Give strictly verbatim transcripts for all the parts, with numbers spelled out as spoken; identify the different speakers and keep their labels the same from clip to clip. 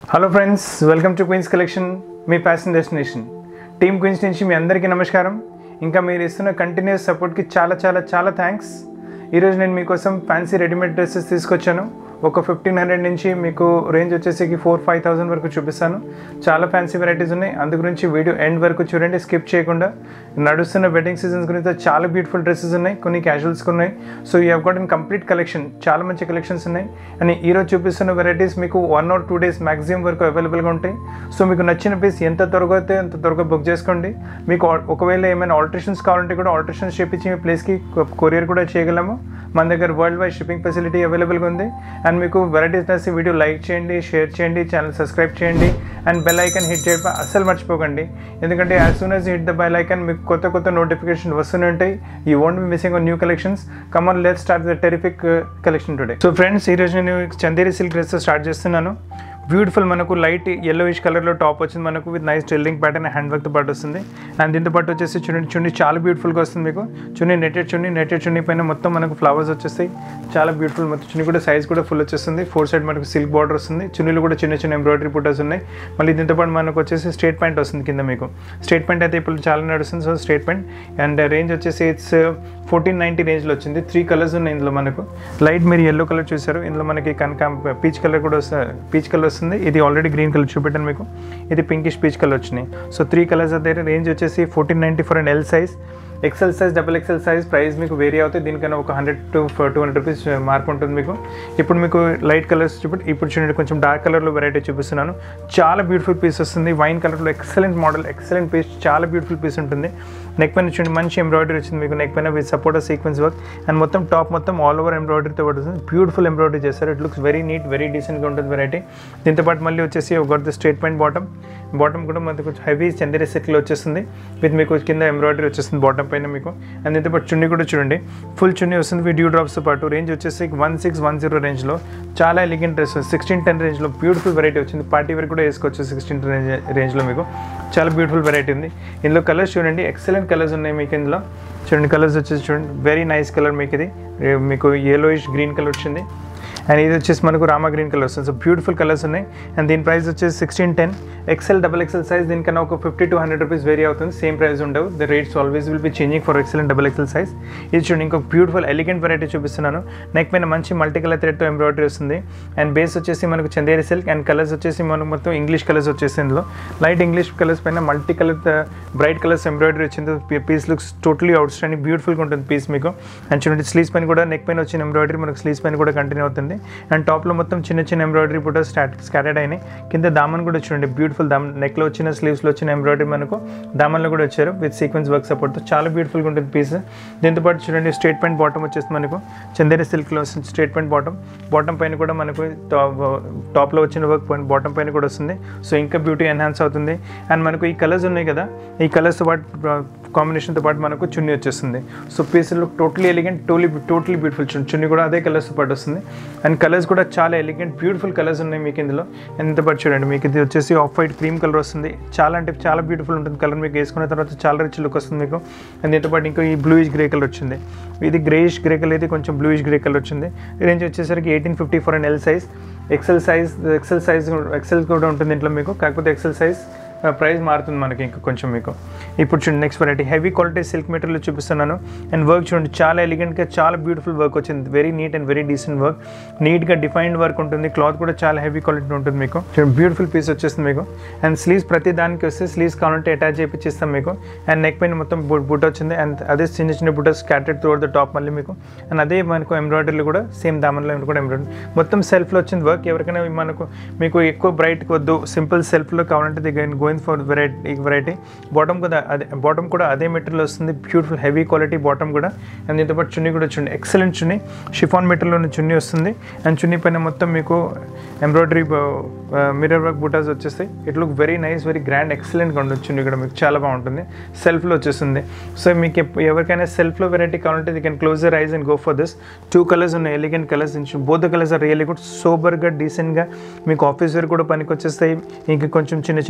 Speaker 1: Hello friends, welcome to Queens collection, మీ fashion destination. Team Queens నుంచి మీ అందరికీ నమస్కారం. ఇంకా మీరు ఇస్తున్న కంటిన్యూస్ సపోర్ట్కి చాలా చాలా చాలా థ్యాంక్స్. ఈరోజు నేను మీకోసం ఫ్యాన్సీ రెడీమేడ్ డ్రెస్సెస్ తీసుకొచ్చాను. ఒక ఫిఫ్టీన్ హండ్రెడ్ నుంచి మీకు రేంజ్ వచ్చేసి ఫోర్ ఫైవ్ థౌసండ్ వరకు చూపిస్తాను. చాలా ఫ్యాన్సీ వెరైటీస్ ఉన్నాయి, అందు గురించి వీడియో ఎండ్ వరకు చూడండి, స్కిప్ చేయకుండా. నడుస్తున్న వెడ్డింగ్ సీజన్స్ గురించి చాలా బ్యూటిఫుల్ డ్రెస్సెస్ ఉన్నాయి, కొన్ని క్యాజువల్స్కి ఉన్నాయి. So you have got in complete collection, చాలా మంచి కలెక్షన్స్ ఉన్నాయి. అండ్ ఈరోజు చూపిస్తున్న వెరైటీస్ మీకు one or two days maximum వరకు అవైలబుల్గా ఉంటాయి. సో మీకు నచ్చిన పీస్ ఎంత త్వరగా అయితే అంత త్వరగా బుక్ చేసుకోండి. మీకు ఒకవేళ ఏమైనా ఆల్టరేషన్స్ కావాలంటే కూడా ఆల్టరేషన్స్ చేపించి మీ ప్లేస్కి కొరియర్ కూడా చేయగలము. మన దగ్గర వరల్డ్ వైడ్ షిప్పింగ్ ఫెసిలిటీ అవైలబుల్గా ఉంది. అండ్ మీకు వెరైటీస్ నచ్చి వీడియో లైక్ చేయండి, షేర్ చేయండి, ఛానల్ సబ్స్క్రైబ్ చేయండి, అండ్ బెల్ ఐకాన్ హిట్ చేయడం అస్సలు మర్చిపోకండి. ఎందుకంటే as soon as hit the bell icon మీకు కొత్త కొత్త నోటిఫికేషన్ వస్తూనే ఉంటాయి. You won't be missing on new collections. Come on, let's start the terrific collection today. So friends, ఈరోజు నేను చందేరి సిల్క్ డ్రెస్ స్టార్ట్ చేస్తున్నాను. బ్యూటిఫుల్ మనకు లైట్ ఎల్లోయిష్ కలర్లో టాప్ వచ్చింది మనకు, with nice telling pattern hand వర్క్తో పాటు వస్తుంది. అండ్ దీంతో పాటు వచ్చేసి చూడండి, చున్నీ చాలా బ్యూటిఫుల్గా వస్తుంది మీకు. చున్నీ నెట్టెడ్ చున్నీ, నెట్టెడ్ చున్నీ పైన మొత్తం మనకు ఫ్లవర్స్ వచ్చేస్తాయి, చాలా బ్యూటిఫుల్. మొత్తం చున్నీ కూడా సైజ్ కూడా ఫుల్ వచ్చేస్తుంది. ఫోర్ సైడ్ మనకు సిల్క్ బార్డర్ వస్తుంది. చున్నీలు కూడా చిన్న చిన్న ఎంబ్రాయిడరీ బుటాస్ ఉన్నాయి. మళ్ళీ దీంతో పాటు మనకు వచ్చేసి స్ట్రేట్ ప్యాంట్ వస్తుంది కింద మీకు. స్ట్రేట్ ప్యాంట్ అయితే ఇప్పుడు చాలా నడుస్తుంది, so straight pant. And range వచ్చేసి ఇట్స్ ఫోర్టీన్ నైంటీ రేంజ్లో వచ్చింది. త్రీ కలర్స్ ఉన్నాయి ఇందులో మనకు. లైట్ మీరు ఎల్లో కలర్ చూసారు, ఇందులో మనకి కనుక పీచ్ కలర్ కూడా వస్తుంది, పీచ్ కలర్ వస్తుంది. ఇది ఆల్రెడీ గ్రీన్ కలర్ చూపెట్టాను మీకు, ఇది పింకిష్ పీచ్ కలర్ వచ్చినాయి. సో త్రీ కలర్స్ అయితే రేంజ్ వచ్చేసి fourteen ninety for and L size. XL size, double XL size price మీకు వేరీ అవుతాయి. దీనికన్నా ఒక hundred to two hundred rupees mark ఉంటుంది మీకు. ఇప్పుడు మీకు లైట్ కలర్స్ చూపెట్టి, ఇప్పుడు చూడండి కొంచెం డార్క్ కలర్లో వెరైటీ చూపిస్తున్నాను. చాలా బ్యూటిఫుల్ పీస్ వస్తుంది. వైన్ కలర్లో ఎక్సలెంట్ మోడల్, ఎక్సలెంట్ పీస్, చాలా బ్యూటిఫుల్ పీస్ ఉంటుంది. నెక్ పైన చూడండి మంచి ఎంబ్రాయిడరీ వచ్చింది మీకు. నెక్ పైన with support sequence work. And మొత్తం టాప్ మొత్తం ఆల్ ఓవర్ ఎంబ్రాయిడరీతో పడుతుంది. బ్యూటిఫుల్ ఎంబ్రాయిడరీ చేస్తారు. It looks very neat, very డీసెంట్గా ఉంటుంది వెరైటీ. దీంతో పాటు మళ్ళీ వచ్చేసి ఒక స్ట్రేట్ పాయింట్ బాటమ్. బాటమ్ కూడా మనకు కొంచెం హెవీ చందేరి సెట్లో వచ్చేస్తుంది, విత్ మీకు కింద ఎంబ్రాయిడరీ వచ్చేస్తుంది బాటమ్ పైన మీకు. అండ్ దీంతో పాటు చున్నీ కూడా చూడండి, ఫుల్ చున్నీ వస్తుంది విత్ డ్యూ డ్రాప్స్తో పాటు. రేంజ్ వచ్చేసి వన్ సిక్స్ వన్ జీరో రేంజ్లో చాలా ఎలిగెంట్ డ్రెస్. సిక్స్టీన్ టెన్ రేంజ్లో బ్యూటిఫుల్ వెరైటీ వచ్చింది. పార్టీ వేర్ కూడా వేసుకోవచ్చు సిక్స్టీన్ టెన్ రేంజ్ రేంజ్లో మీకు. చాలా బ్యూటిఫుల్ వెరైటీ ఉంది. ఇందులో కలర్స్ చూడండి, ఎక్సలెంట్ కలర్స్ ఉన్నాయి మీకు ఇందులో. చూడండి కలర్స్ వచ్చేసి చూడండి, వెరీ నైస్ కలర్ మీకు. ఇది మీకు yellowish గ్రీన్ కలర్ వచ్చింది. అండ్ ఇది వచ్చేసి మనకు రామా గ్రీన్ కలర్ వస్తుంది. సో బ్యూటిఫుల్ కలర్స్ ఉన్నాయి. అండ్ దీని ప్రైస్ వచ్చేసి sixteen ten XL, double XL size. దీనికన్నా ఒక fifty to hundred rupees vary అవుతుంది. సేమ్ ప్రైస్ ఉండవు. The rates always will be changing for XL and double XL size. ఇది చూడండి, ఇంకొక బ్యూటిఫుల్ ఎలిగెంట్ వెరైటీ చూపిస్తున్నాను. నెక్ పైన మంచి మల్టీ కలర్ థ్రెడ్తో ఎంబ్రాయిడరీ వస్తుంది. అండ్ బేస్ వచ్చేసి మనకు చందేరి సిల్క్. అండ్ కలర్స్ వచ్చేసి మనకు మొత్తం ఇంగ్లీష్ కలర్స్ వచ్చేసి ఇందులో లైట్ ఇంగ్లీష్ కలర్స్ పైన multi colour bright colours embroidery వచ్చింది. Piece looks totally outstanding, బ్యూటిఫుల్గా ఉంటుంది పీస్ మీకు. అండ్ చూడండి స్లీవ్స్ పైన కూడా, నెక్ పైన వచ్చిన ఎంబ్రాయిడరీ మనకు స్లీవ్స్ పైన కూడా కంటిన్యూ అవుతుంది. అండ్ టాప్లో మొత్తం చిన్న చిన్న ఎంబ్రాయిడరీ కూడా స్టార్ట్ స్కాటర్డ్ అయినాయి. కింద దామన్ కూడా చూడండి, బ్యూటిఫుల్ దామన్. నెక్లో వచ్చిన స్లీవ్స్లో వచ్చిన ఎంబ్రాయిడరీ మనకు దామన్లో కూడా వచ్చారు విత్ సీక్వెన్స్ వర్క్ సపోర్ట్తో. చాలా బ్యూటిఫుల్గా ఉంటుంది పీస్. దీంతో పాటు చూడండి స్ట్రేట్ ప్యాంట్ బాటమ్ వచ్చేసి మనకు చందేరి సిల్క్లో వస్తుంది. స్ట్రేట్ ప్యాంట్ బాటమ్, బాటమ్ పైన కూడా మనకు టాప్లో వచ్చిన వర్క్ పాయింట్ బాటమ్ పైన కూడా వస్తుంది. సో ఇంకా బ్యూటీ ఎన్హాన్స్ అవుతుంది. అండ్ మనకు ఈ కలర్స్ ఉన్నాయి కదా, ఈ కలర్స్తో పాటు కాంబినేషన్తో పాటు మనకు చున్నీ వచ్చేస్తుంది. So piece look totally elegant, టోలీ టోటలీ బ్యూటిఫుల్. చున్నీ కూడా అదే కలర్స్తో పాటు వస్తుంది. అండ్ కలర్స్ కూడా చాలా ఎలిగెంట్, బ్యూటిఫుల్ కలర్స్ ఉన్నాయి మీకు ఇందులో. ఎంత పాటు చూడండి, మీకు ఇది వచ్చేసి ఆఫ్ వైట్ క్రీమ్ కలర్ వస్తుంది. చాలా అంటే చాలా బ్యూటిఫుల్ ఉంటుంది కలర్. మీకు వేసుకున్న తర్వాత చాలా రిచ్ లుక్ వస్తుంది మీకు. అండ్ దీంతో పాటు ఇంకా ఈ బ్లూయిష్ గ్రే కలర్ వచ్చింది. ఇది గ్రేయిష్ గ్రే కలర్, ఇది కొంచెం బ్లూయిష్ గ్రే కలర్ వచ్చింది. రేంజ్ వచ్చేసరికి eighteen fifty for and L size. XL size, XL size XL కూడా ఉంటుంది ఇంట్లో మీకు. కాకపోతే ఎక్సెల్ సైజ్ ప్రైస్ మారుతుంది మనకి ఇంకా కొంచెం మీకు. ఇప్పుడు చూడండి next variety heavy quality silk material చూపిస్తున్నాను. అండ్ వర్క్ చూడండి, చాలా ఎలిగెంట్గా చాలా బ్యూటిఫుల్ వర్క్ వచ్చింది. Very neat and very decent work. నీట్గా డిఫైన్డ్ వర్క్ ఉంటుంది. క్లాత్ కూడా చాలా హెవీ క్వాలిటీ ఉంటుంది మీకు. బ్యూటిఫుల్ పీస్ వచ్చేస్తుంది మీకు. అండ్ స్లీవ్స్ ప్రతి దానికి వస్తే స్లీవ్స్ కావాలంటే అటాచ్ చేయించిస్తాం మీకు. అండ్ నెక్ పైన మొత్తం బుట్ట వచ్చింది. అండ్ అదే చిన్న చిన్న బుట్ట స్కాటెడ్ త్రూ ద టాప్ మళ్ళీ మీకు. అండ్ అదే మనకు ఎంబ్రాయిడరీలు కూడా సేమ్ దామన్లో కూడా ఎంబ్రాయిడరీ మొత్తం సెల్ఫ్లో వచ్చింది వర్క్. ఎవరికైనా మనకు మీకు ఎక్కువ బ్రైట్ వద్దు, సింపుల్ సెల్ఫ్లో కావాలంటే going for variety variety bottom కూడా అదే బాటమ్ కూడా అదే మెటీరియల్ వస్తుంది. బ్యూటిఫుల్ హెవీ క్వాలిటీ బాటమ్ కూడా. అండ్ దీంతో పాటు చున్నీ కూడా చూడండి, ఎక్సలెంట్ చున్నీ. షిఫాన్ మెటీరియల్లోని చున్నీ వస్తుంది. అండ్ చున్నీ పైన మొత్తం మీకు ఎంబ్రాయిడరీ మిర్రర్ వర్క్ బూటాస్ వచ్చేస్తాయి. It look very nice, very grand, ఎక్సలెంట్గా ఉంటుంది. చున్నీ కూడా మీకు చాలా బాగుంటుంది. సెల్ఫ్లో వచ్చేస్తుంది. సో మీకు ఎవరికైనా సెల్ఫ్లో వెరైటీ కావాలంటే they can close your eyes and go for this. Two colours ఉన్నాయి, elegant colours. Both the colours are really good, సోబర్గా డీసెంట్గా మీకు ఆఫీస్ వేర్ కూడా పనికి వచ్చేస్తాయి. ఇంకా కొంచెం చిన్న చిన్న party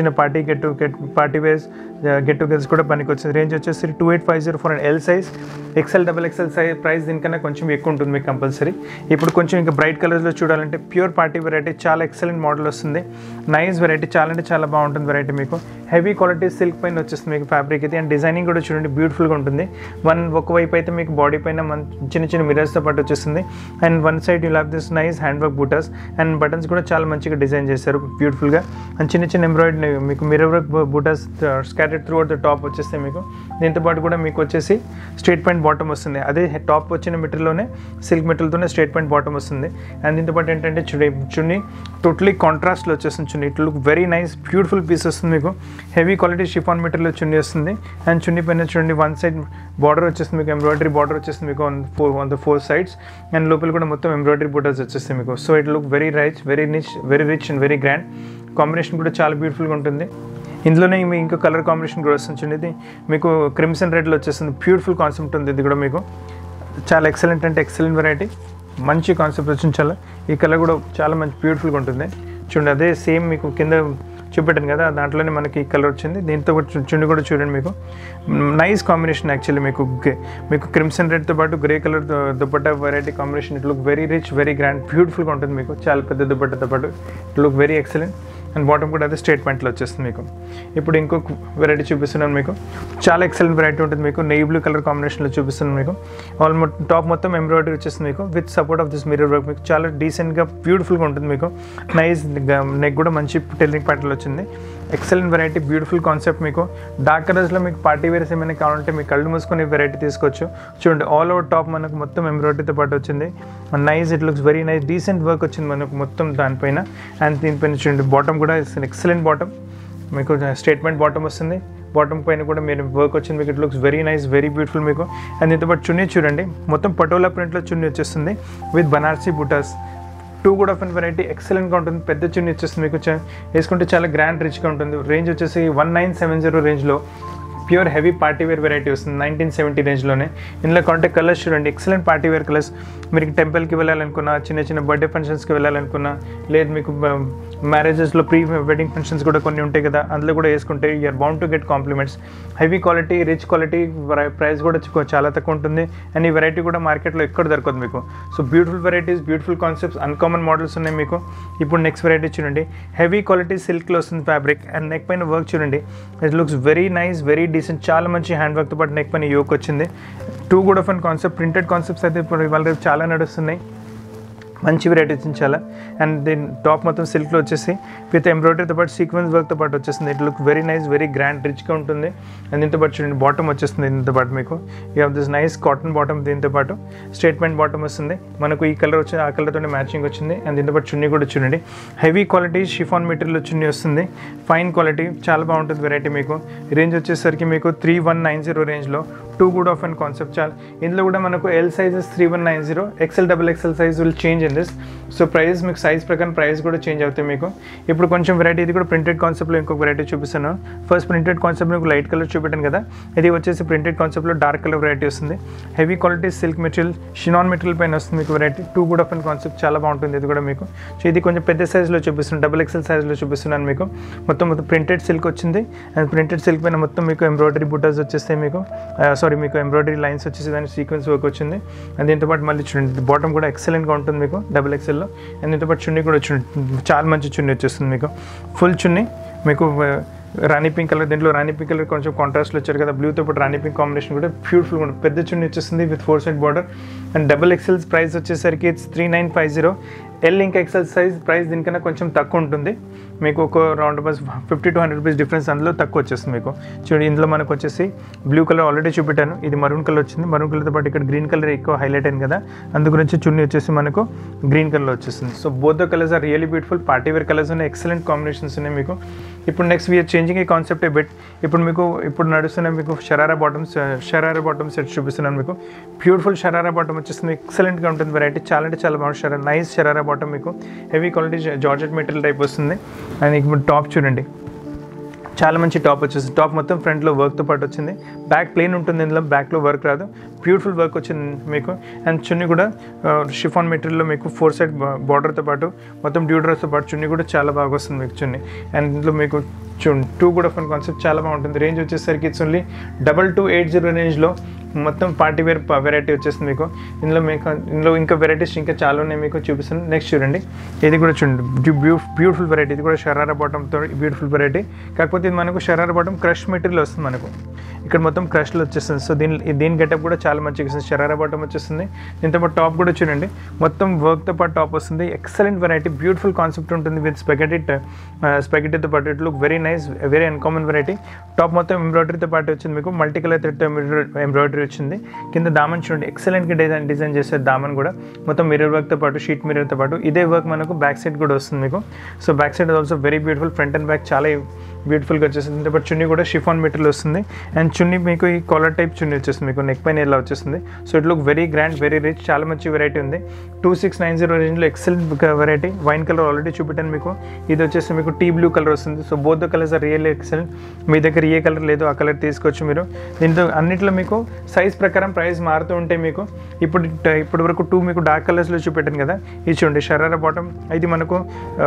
Speaker 1: get to get party wears get togethers కూడా పనికి వచ్చింది. రేంజ్ వచ్చేసి two eight five zero four and L size, XL double XL size price దీనికన్నా కొంచెం ఎక్కువ ఉంటుంది మీకు కంపల్సరీ. ఇప్పుడు కొంచెం ఇంకా బ్రైట్ కలర్స్లో చూడాలంటే ప్యూర్ పార్టీ వెరైటీ చాలా ఎక్సలెంట్ మోడల్ వస్తుంది. నైస్ వెరైటీ, చాలా అంటే చాలా బాగుంటుంది వెరైటీ. మీకు హెవీ క్వాలిటీ సిల్క్ పైన వచ్చేస్తుంది మీకు ఫ్యాబ్రిక్ ఇది. అండ్ డిజైనింగ్ కూడా చూడండి బ్యూటిఫుల్గా ఉంటుంది. వన్ ఒకవైపు అయితే మీకు బాడీ పైన మన చిన్న చిన్న మిరర్స్తో పాటు వచ్చేస్తుంది. And one side you have this nice hand work బూటాస్ అండ్ బటన్స్ కూడా చాలా మంచిగా డిజైన్ చేశారు బ్యూటిఫుల్గా. అండ్ చిన్న చిన్న ఎంబ్రాయిడరీ మీకు మిర్రర్ వర్క్ బూటాస్ scattered throughout the top వచ్చేస్తే మీకు. దీంతో పాటు కూడా మీకు వచ్చేసి స్ట్రేట్ పాయింట్ బాటమ్ వస్తుంది. అదే టాప్ వచ్చిన మెటీరియల్లోనే సిల్క్ మెటీరియల్తోనే స్ట్రేట్ పాయింట్ బాటమ్ వస్తుంది. అండ్ దీంతో పాటు ఏంటంటే చున్నీ చున్నీ టోటలీ కాంట్రాస్ట్లో వచ్చేస్తుంది చున్నీ. It look very nice beautiful piece వస్తుంది మీకు. హెవీ క్వాలిటీ షిఫాన్ మెటీరియల్ చున్నీ వస్తుంది. అండ్ చున్నీ పైన చూడండి వన్ సైడ్ బార్డర్ వచ్చేస్తుంది మీకు, ఎంబ్రాయిడరీ బార్డర్ వచ్చేస్తుంది మీకు on four on the four sides. And లోపల కూడా మొత్తం ఎంబ్రాయిడరీ బూటాస్ వచ్చేస్తాయి మీకు. So it look very rich very rich very rich and very grand. Combination కూడా చాలా బ్యూటిఫుల్గా ఉంటుంది. ఇందులోనే మీ ఇంకో కలర్ కాంబినేషన్ కూడా వస్తుంది. ఇది మీకు క్రిమ్సన్ రెడ్లో వచ్చేస్తుంది. బ్యూటిఫుల్ కాన్సెప్ట్ ఉంది ఇది కూడా మీకు. చాలా ఎక్సలెంట్ అంటే ఎక్సలెంట్ వెరైటీ, మంచి కాన్సెప్ట్ వచ్చింది చాలా. ఈ కలర్ కూడా చాలా మంచి బ్యూటిఫుల్గా ఉంటుంది చూడండి. అదే సేమ్ మీకు కింద చూపెట్టాను కదా దాంట్లోనే మనకి ఈ కలర్ వచ్చింది. దీంతో చుండి కూడా చూడండి మీకు నైస్ కాంబినేషన్. యాక్చువల్లీ మీకు మీకు క్రిమ్సన్ రెడ్తో పాటు grey colour dupatta variety combination. It look very rich very grand బ్యూటిఫుల్గా ఉంటుంది మీకు. చాలా పెద్ద దుపట్టాతో పాటు it look very excellent. And bottom కూడా అదే స్ట్రేట్ ప్యాంట్లో వచ్చేస్తుంది మీకు. ఇప్పుడు ఇంకొక వెరైటీ చూపిస్తున్నాను మీకు. చాలా ఎక్సలెంట్ వెరైటీ ఉంటుంది మీకు. నెయ్యి బ్లూ కలర్ కాంబినేషన్లో చూపిస్తున్నాను మీకు. ఆల్మోస్ట్ టాప్ మొత్తం ఎంబ్రాయిడరీ వచ్చేస్తుంది మీకు with support of this mirror work. మీకు చాలా డీసెంట్గా బ్యూటిఫుల్గా ఉంటుంది మీకు. నైస్ నెక్ కూడా మంచి టైలరింగ్ ప్యాటర్న్ వచ్చింది. ఎక్సలెంట్ వెరైటీ, బ్యూటిఫుల్ కాన్సెప్ట్ మీకు. డార్క్ కలర్స్లో మీకు పార్టీ వేర్స్ ఏమైనా కావాలంటే మీకు కళ్ళు మూసుకొని వెరైటీ తీసుకోవచ్చు. చూడండి ఆల్ ఓవర్ టాప్ మనకు మొత్తం ఎంబ్రాయిడరీతో పాటు వచ్చింది. Nice, it looks very nice, decent work వచ్చింది మనకు మొత్తం దానిపైన. అండ్ దీనిపైన చూడండి బాటమ్ కూడా ఎక్సలెంట్ బాటమ్ మీకు. స్టేట్మెంట్ బాటమ్ వస్తుంది. బాటమ్ పైన కూడా మీరు వర్క్ వచ్చింది మీకు. It looks very nice very beautiful మీకు. అండ్ దీంతో పాటు చున్నీ చూడండి మొత్తం పటోలా ప్రింట్లో చున్నీ వచ్చేస్తుంది విత్ బనారసీ బుటాస్. టూ కూడా ఆఫ్ వెరైటీ ఎక్సలెంట్గా ఉంటుంది. పెద్ద చున్నీ వచ్చేస్తుంది మీకు. వేసుకుంటే చాలా గ్రాండ్ రిచ్గా ఉంటుంది. రేంజ్ వచ్చేసి వన్ నైన్ సెవెన్ జీరో రేంజ్లో pure heavy party wear variety వస్తుంది నైన్టీన్ సెవెంటీ రేంజ్లోనే. ఇందులో కొంటే కలర్స్ చూడండి ఎక్సలెంట్ పార్టీ వేర్ కలర్స్. మీరు టెంపుల్కి వెళ్ళాలనుకున్నా, చిన్న చిన్న బర్త్డే ఫంక్షన్స్కి వెళ్ళాలనుకున్నా, లేదు మీకు మ్యారేజెస్లో ప్రీ వెడ్డింగ్ ఫంక్షన్స్ కూడా కొన్ని ఉంటాయి కదా, అందులో కూడా వేసుకుంటే you are bound to get compliments. Heavy quality rich quality, price కూడా చాలా తక్కువ ఉంటుంది. అండ్ ఈ వెరైటీ కూడా మార్కెట్లో ఎక్కడ దొరకదు మీకు. So beautiful varieties, beautiful concepts, uncommon models ఉన్నాయి మీకు. ఇప్పుడు నెక్స్ట్ వెరైటీ చూడండి. హెవీ క్వాలిటీ సిల్క్లో వస్తుంది ఫ్యాబ్రిక్. అండ్ నెక్ పైన వర్క్ చూడండి. It looks very nice very decent. చాలా మంచి హ్యాండ్ వర్క్తో పాటు నెక్ పైన యోక్ వచ్చింది. టూ కూడా ఫన్ కాన్సెప్ట్ ప్రింటెడ్ కాన్సెప్ట్స్ అయితే ఇప్పుడు ఇవాళ రేపు చాలా నడుస్తున్నాయి. మంచి వెరైటీస్ చాలా. అండ్ దీని టాప్ మొత్తం సిల్క్లో వచ్చేసి విత్ ఎంబ్రాయిడరీతో పాటు సీక్వెన్స్ వర్క్తో పాటు వచ్చేస్తుంది. It look very nice very grand రిచ్గా ఉంటుంది. అండ్ దీంతో పాటు చూడండి బాటమ్ వచ్చేస్తుంది. దీంతో పాటు మీకు you have this nice cotton bottom. దీంతో పాటు స్టేట్మెంట్ బాటమ్ వస్తుంది మనకు. ఈ కలర్ వచ్చి ఆ కలర్తో మ్యాచింగ్ వచ్చింది. అండ్ దీంతో పాటు చున్నీ కూడా చూడండి హెవీ క్వాలిటీ షిఫాన్ మెటీరియల్ చున్నీ వస్తుంది. ఫైన్ క్వాలిటీ, చాలా బాగుంటుంది వెరైటీ మీకు. రేంజ్ వచ్చేసరికి మీకు త్రీ వన్ నైన్ జీరో రేంజ్లో. Too good of and concept చాలా. ఇందులో కూడా మనకు L sizes three one nine zero, XL double XL size will change in this. So price మీకు సైజ్ ప్రకారం ప్రైస్ కూడా చేంజ్ అవుతాయి మీకు. ఇప్పుడు కొంచెం వెరైటీ ఇది కూడా ప్రింటెడ్ కాన్సెప్ట్లో ఇంకొక వెరైటీ చూపిస్తాను. ఫస్ట్ ప్రింటెడ్ కాన్సెప్ట్ మీకు లైట్ కలర్ చూపెట్టాను కదా, ఇది వచ్చేసి ప్రింటెడ్ కాన్సెప్ట్లో డార్క్ కలర్ వెరైటీ వస్తుంది. Heavy quality silk material chiffon material పైన వస్తుంది మీకు variety. Too good of and concept చాలా బాగుంటుంది ఇది కూడా మీకు. సో ఇది కొంచెం పెద్ద సైజ్లో చూపిస్తున్నాను, డబుల్ ఎక్సెల్ సైజ్లో చూపిస్తున్నాను మీకు. మొత్తం మొత్తం ప్రింటెడ్ సిల్క్ వచ్చింది. అండ్ ప్రింటెడ్ సిల్క్ పైన మొత్తం మీకు ఎంబ్రాయిడరీ బుటాస్ వచ్చేస్తాయి మీకు. సారీ మీకు ఎంబ్రాయిడరీ లైన్స్ వచ్చేసి దాని సీక్వెన్స్ వర్క్ వచ్చింది. అండ్ దీంతో పాటు మళ్ళీ చూడండి బాటమ్ కూడా ఎక్సలెంట్గా ఉంటుంది మీకు డబుల్ ఎక్సెల్లో. అండ్ దీంతో పాటు చున్నీ కూడా చూడండి చాలా మంచి చున్నీ వచ్చేస్తుంది మీకు. ఫుల్ చున్నీ మీకు రాణి పింక్ కలర్. దీంట్లో రాణి పింక్ కలర్ కొంచెం కాంట్రాస్ట్లో వచ్చారు కదా, బ్లూతో పాటు రాణి పింక్ కాంబినేషన్ కూడా బ్యూటిఫుల్గా ఉంటుంది. పెద్ద చున్నీ వచ్చేస్తుంది with four side border. And double XLs price వచ్చేసరికి it's three nine five zero. L ఇంకా ఎక్సెల్ సైజ్ ప్రైస్ దీనికన్నా కొంచెం తక్కువ ఉంటుంది మీకు. ఒక రౌండ్ బస్ fifty to hundred rupees difference అందులో తక్కువ వచ్చేస్తుంది మీకు. చూడండి ఇందులో మనకు వచ్చేసి బ్లూ కలర్ ఆల్రెడీ చూపెట్టాను, ఇది మరూన్ కలర్ వచ్చింది. మరూన్ కలర్తో పాటు ఇక్కడ గ్రీన్ కలర్ ఎక్కువ హైలైట్ అయింది కదా, అందు గురించి చున్నీ వచ్చేసి మనకు గ్రీన్ కలర్లో వచ్చేస్తుంది. So both the colours are really beautiful. Party wear colours ఉన్నాయి, ఎక్సలెంట్ కాంబినేషన్స్ ఉన్నాయి మీకు. ఇప్పుడు నెక్స్ట్ వీఆర్ చేంజింగ్ ఈ కాన్సెప్ట్ ఏ బెట్. ఇప్పుడు మీకు ఇప్పుడు నడుస్తున్న మీకు sharara bottoms sharara bottom set చూపిస్తున్నాను మీకు. బ్యూటిఫుల్ షరారా బాటమ్ వచ్చేస్తుంది, ఎక్సలెంట్గా ఉంటుంది వెరైటీ. చాలా అంటే చాలా బాగుంటుంది. షరా నైస్ షరారా బాటమ్ మీకు. Heavy quality georgette material type వస్తుంది. అండ్ ఇప్పుడు టాప్ చూడండి చాలా మంచి టాప్ వచ్చేసి టాప్ మొత్తం ఫ్రంట్లో వర్క్తో పాటు వచ్చింది. బ్యాక్ ప్లెయిన్ ఉంటుంది, ఇందులో బ్యాక్లో వర్క్ రాదు, బ్యూటిఫుల్ వర్క్ వచ్చింది మీకు. అండ్ చున్నీ కూడా షిఫాన్ మెటీరియల్లో మీకు ఫోర్ సైడ్ బార్డర్తో పాటు మొత్తం డ్యూడ్రస్తో పాటు చున్నీ కూడా చాలా బాగా వస్తుంది మీకు చున్నీ. అండ్ ఇందులో మీకు చూడండి టూ కూడా ఫన్ కాన్సెప్ట్ చాలా బాగుంటుంది. రేంజ్ వచ్చేసరికి it's only double two eight zero రేంజ్లో మొత్తం పార్టీ వేర్ వెరైటీ వచ్చేస్తుంది మీకు. ఇందులో మీకు ఇందులో ఇంకా వెరైటీస్ ఇంకా చాలా ఉన్నాయి మీకు చూపిస్తాను. నెక్స్ట్ చూడండి, ఇది కూడా చూడండి బ్యూ బ్యూటిఫుల్ వెరైటీ. ఇది కూడా షరారా బాటంతో బ్యూటిఫుల్ వెరైటీ. కాకపోతే ఇది మనకు షరారా బాటం క్రష్ మెటీరియల్ వస్తుంది మనకు. ఇక్కడ మొత్తం క్రష్లో వచ్చేస్తుంది. సో దీని దీని గెటప్ కూడా చాలా మంచిగా వస్తుంది. షరారా బాటం వచ్చేస్తుంది. దీంతో పాటు టాప్ కూడా చూడండి మొత్తం వర్క్తో పాటు టాప్ వస్తుంది. ఎక్సలెంట్ వెరైటీ, బ్యూటిఫుల్ కాన్సెప్ట్ ఉంటుంది విత్ స్పెగటీ స్పెగటీతో పాటు. It look very nice, very uncommon variety. Top మొత్తం ఎంబ్రాయిడరీతో పాటు వచ్చింది మీకు. మల్టీ కలర్ థ్రెడ్ ఎంబ్రాయిడరీ వచ్చింది. కింద దామన్ చూడండి ఎక్సలెంట్గా డిజైన్ డిజైన్ చేస్తారు. దామన్ కూడా మొత్తం మిర్రర్ వర్క్తో పాటు షీట్ మిర్రర్తో పాటు ఇదే వర్క్ మనకు బ్యాక్ సైడ్ కూడా వస్తుంది మీకు. So back side also very beautiful. Front and back చాలా బ్యూటిఫుల్గా వచ్చేస్తుంది. దీంతో పాటు చున్నీ కూడా షిఫాన్ మెటీరియల్ వస్తుంది. అండ్ చున్నీ మీకు ఈ కాలర్ టైప్ చున్నీ వచ్చేస్తుంది మీకు, నెక్ పైన ఇలా వచ్చేస్తుంది. So it look very grand, very rich, చాలా మంచి వెరైటీ ఉంది. టూ సిక్స్ నైన్ జీరో రేంజ్లో excellent variety. Wine colour already చూపెట్టాను మీకు. ఇది వచ్చేసి మీకు టీ బ్లూ కలర్ వస్తుంది. So both the colours are real excellent. మీ దగ్గర ఏ కలర్ లేదో ఆ కలర్ తీసుకోవచ్చు మీరు. దీంతో అన్నింటిలో మీకు సైజ్ ప్రకారం ప్రైస్ మారుతూ ఉంటాయి మీకు. ఇప్పుడు ఇప్పటి వరకు టూ మీకు డార్క్ కలర్స్లో చూపెట్టాను కదా. ఇది చూడండి షరారా బాటమ్. ఇది మనకు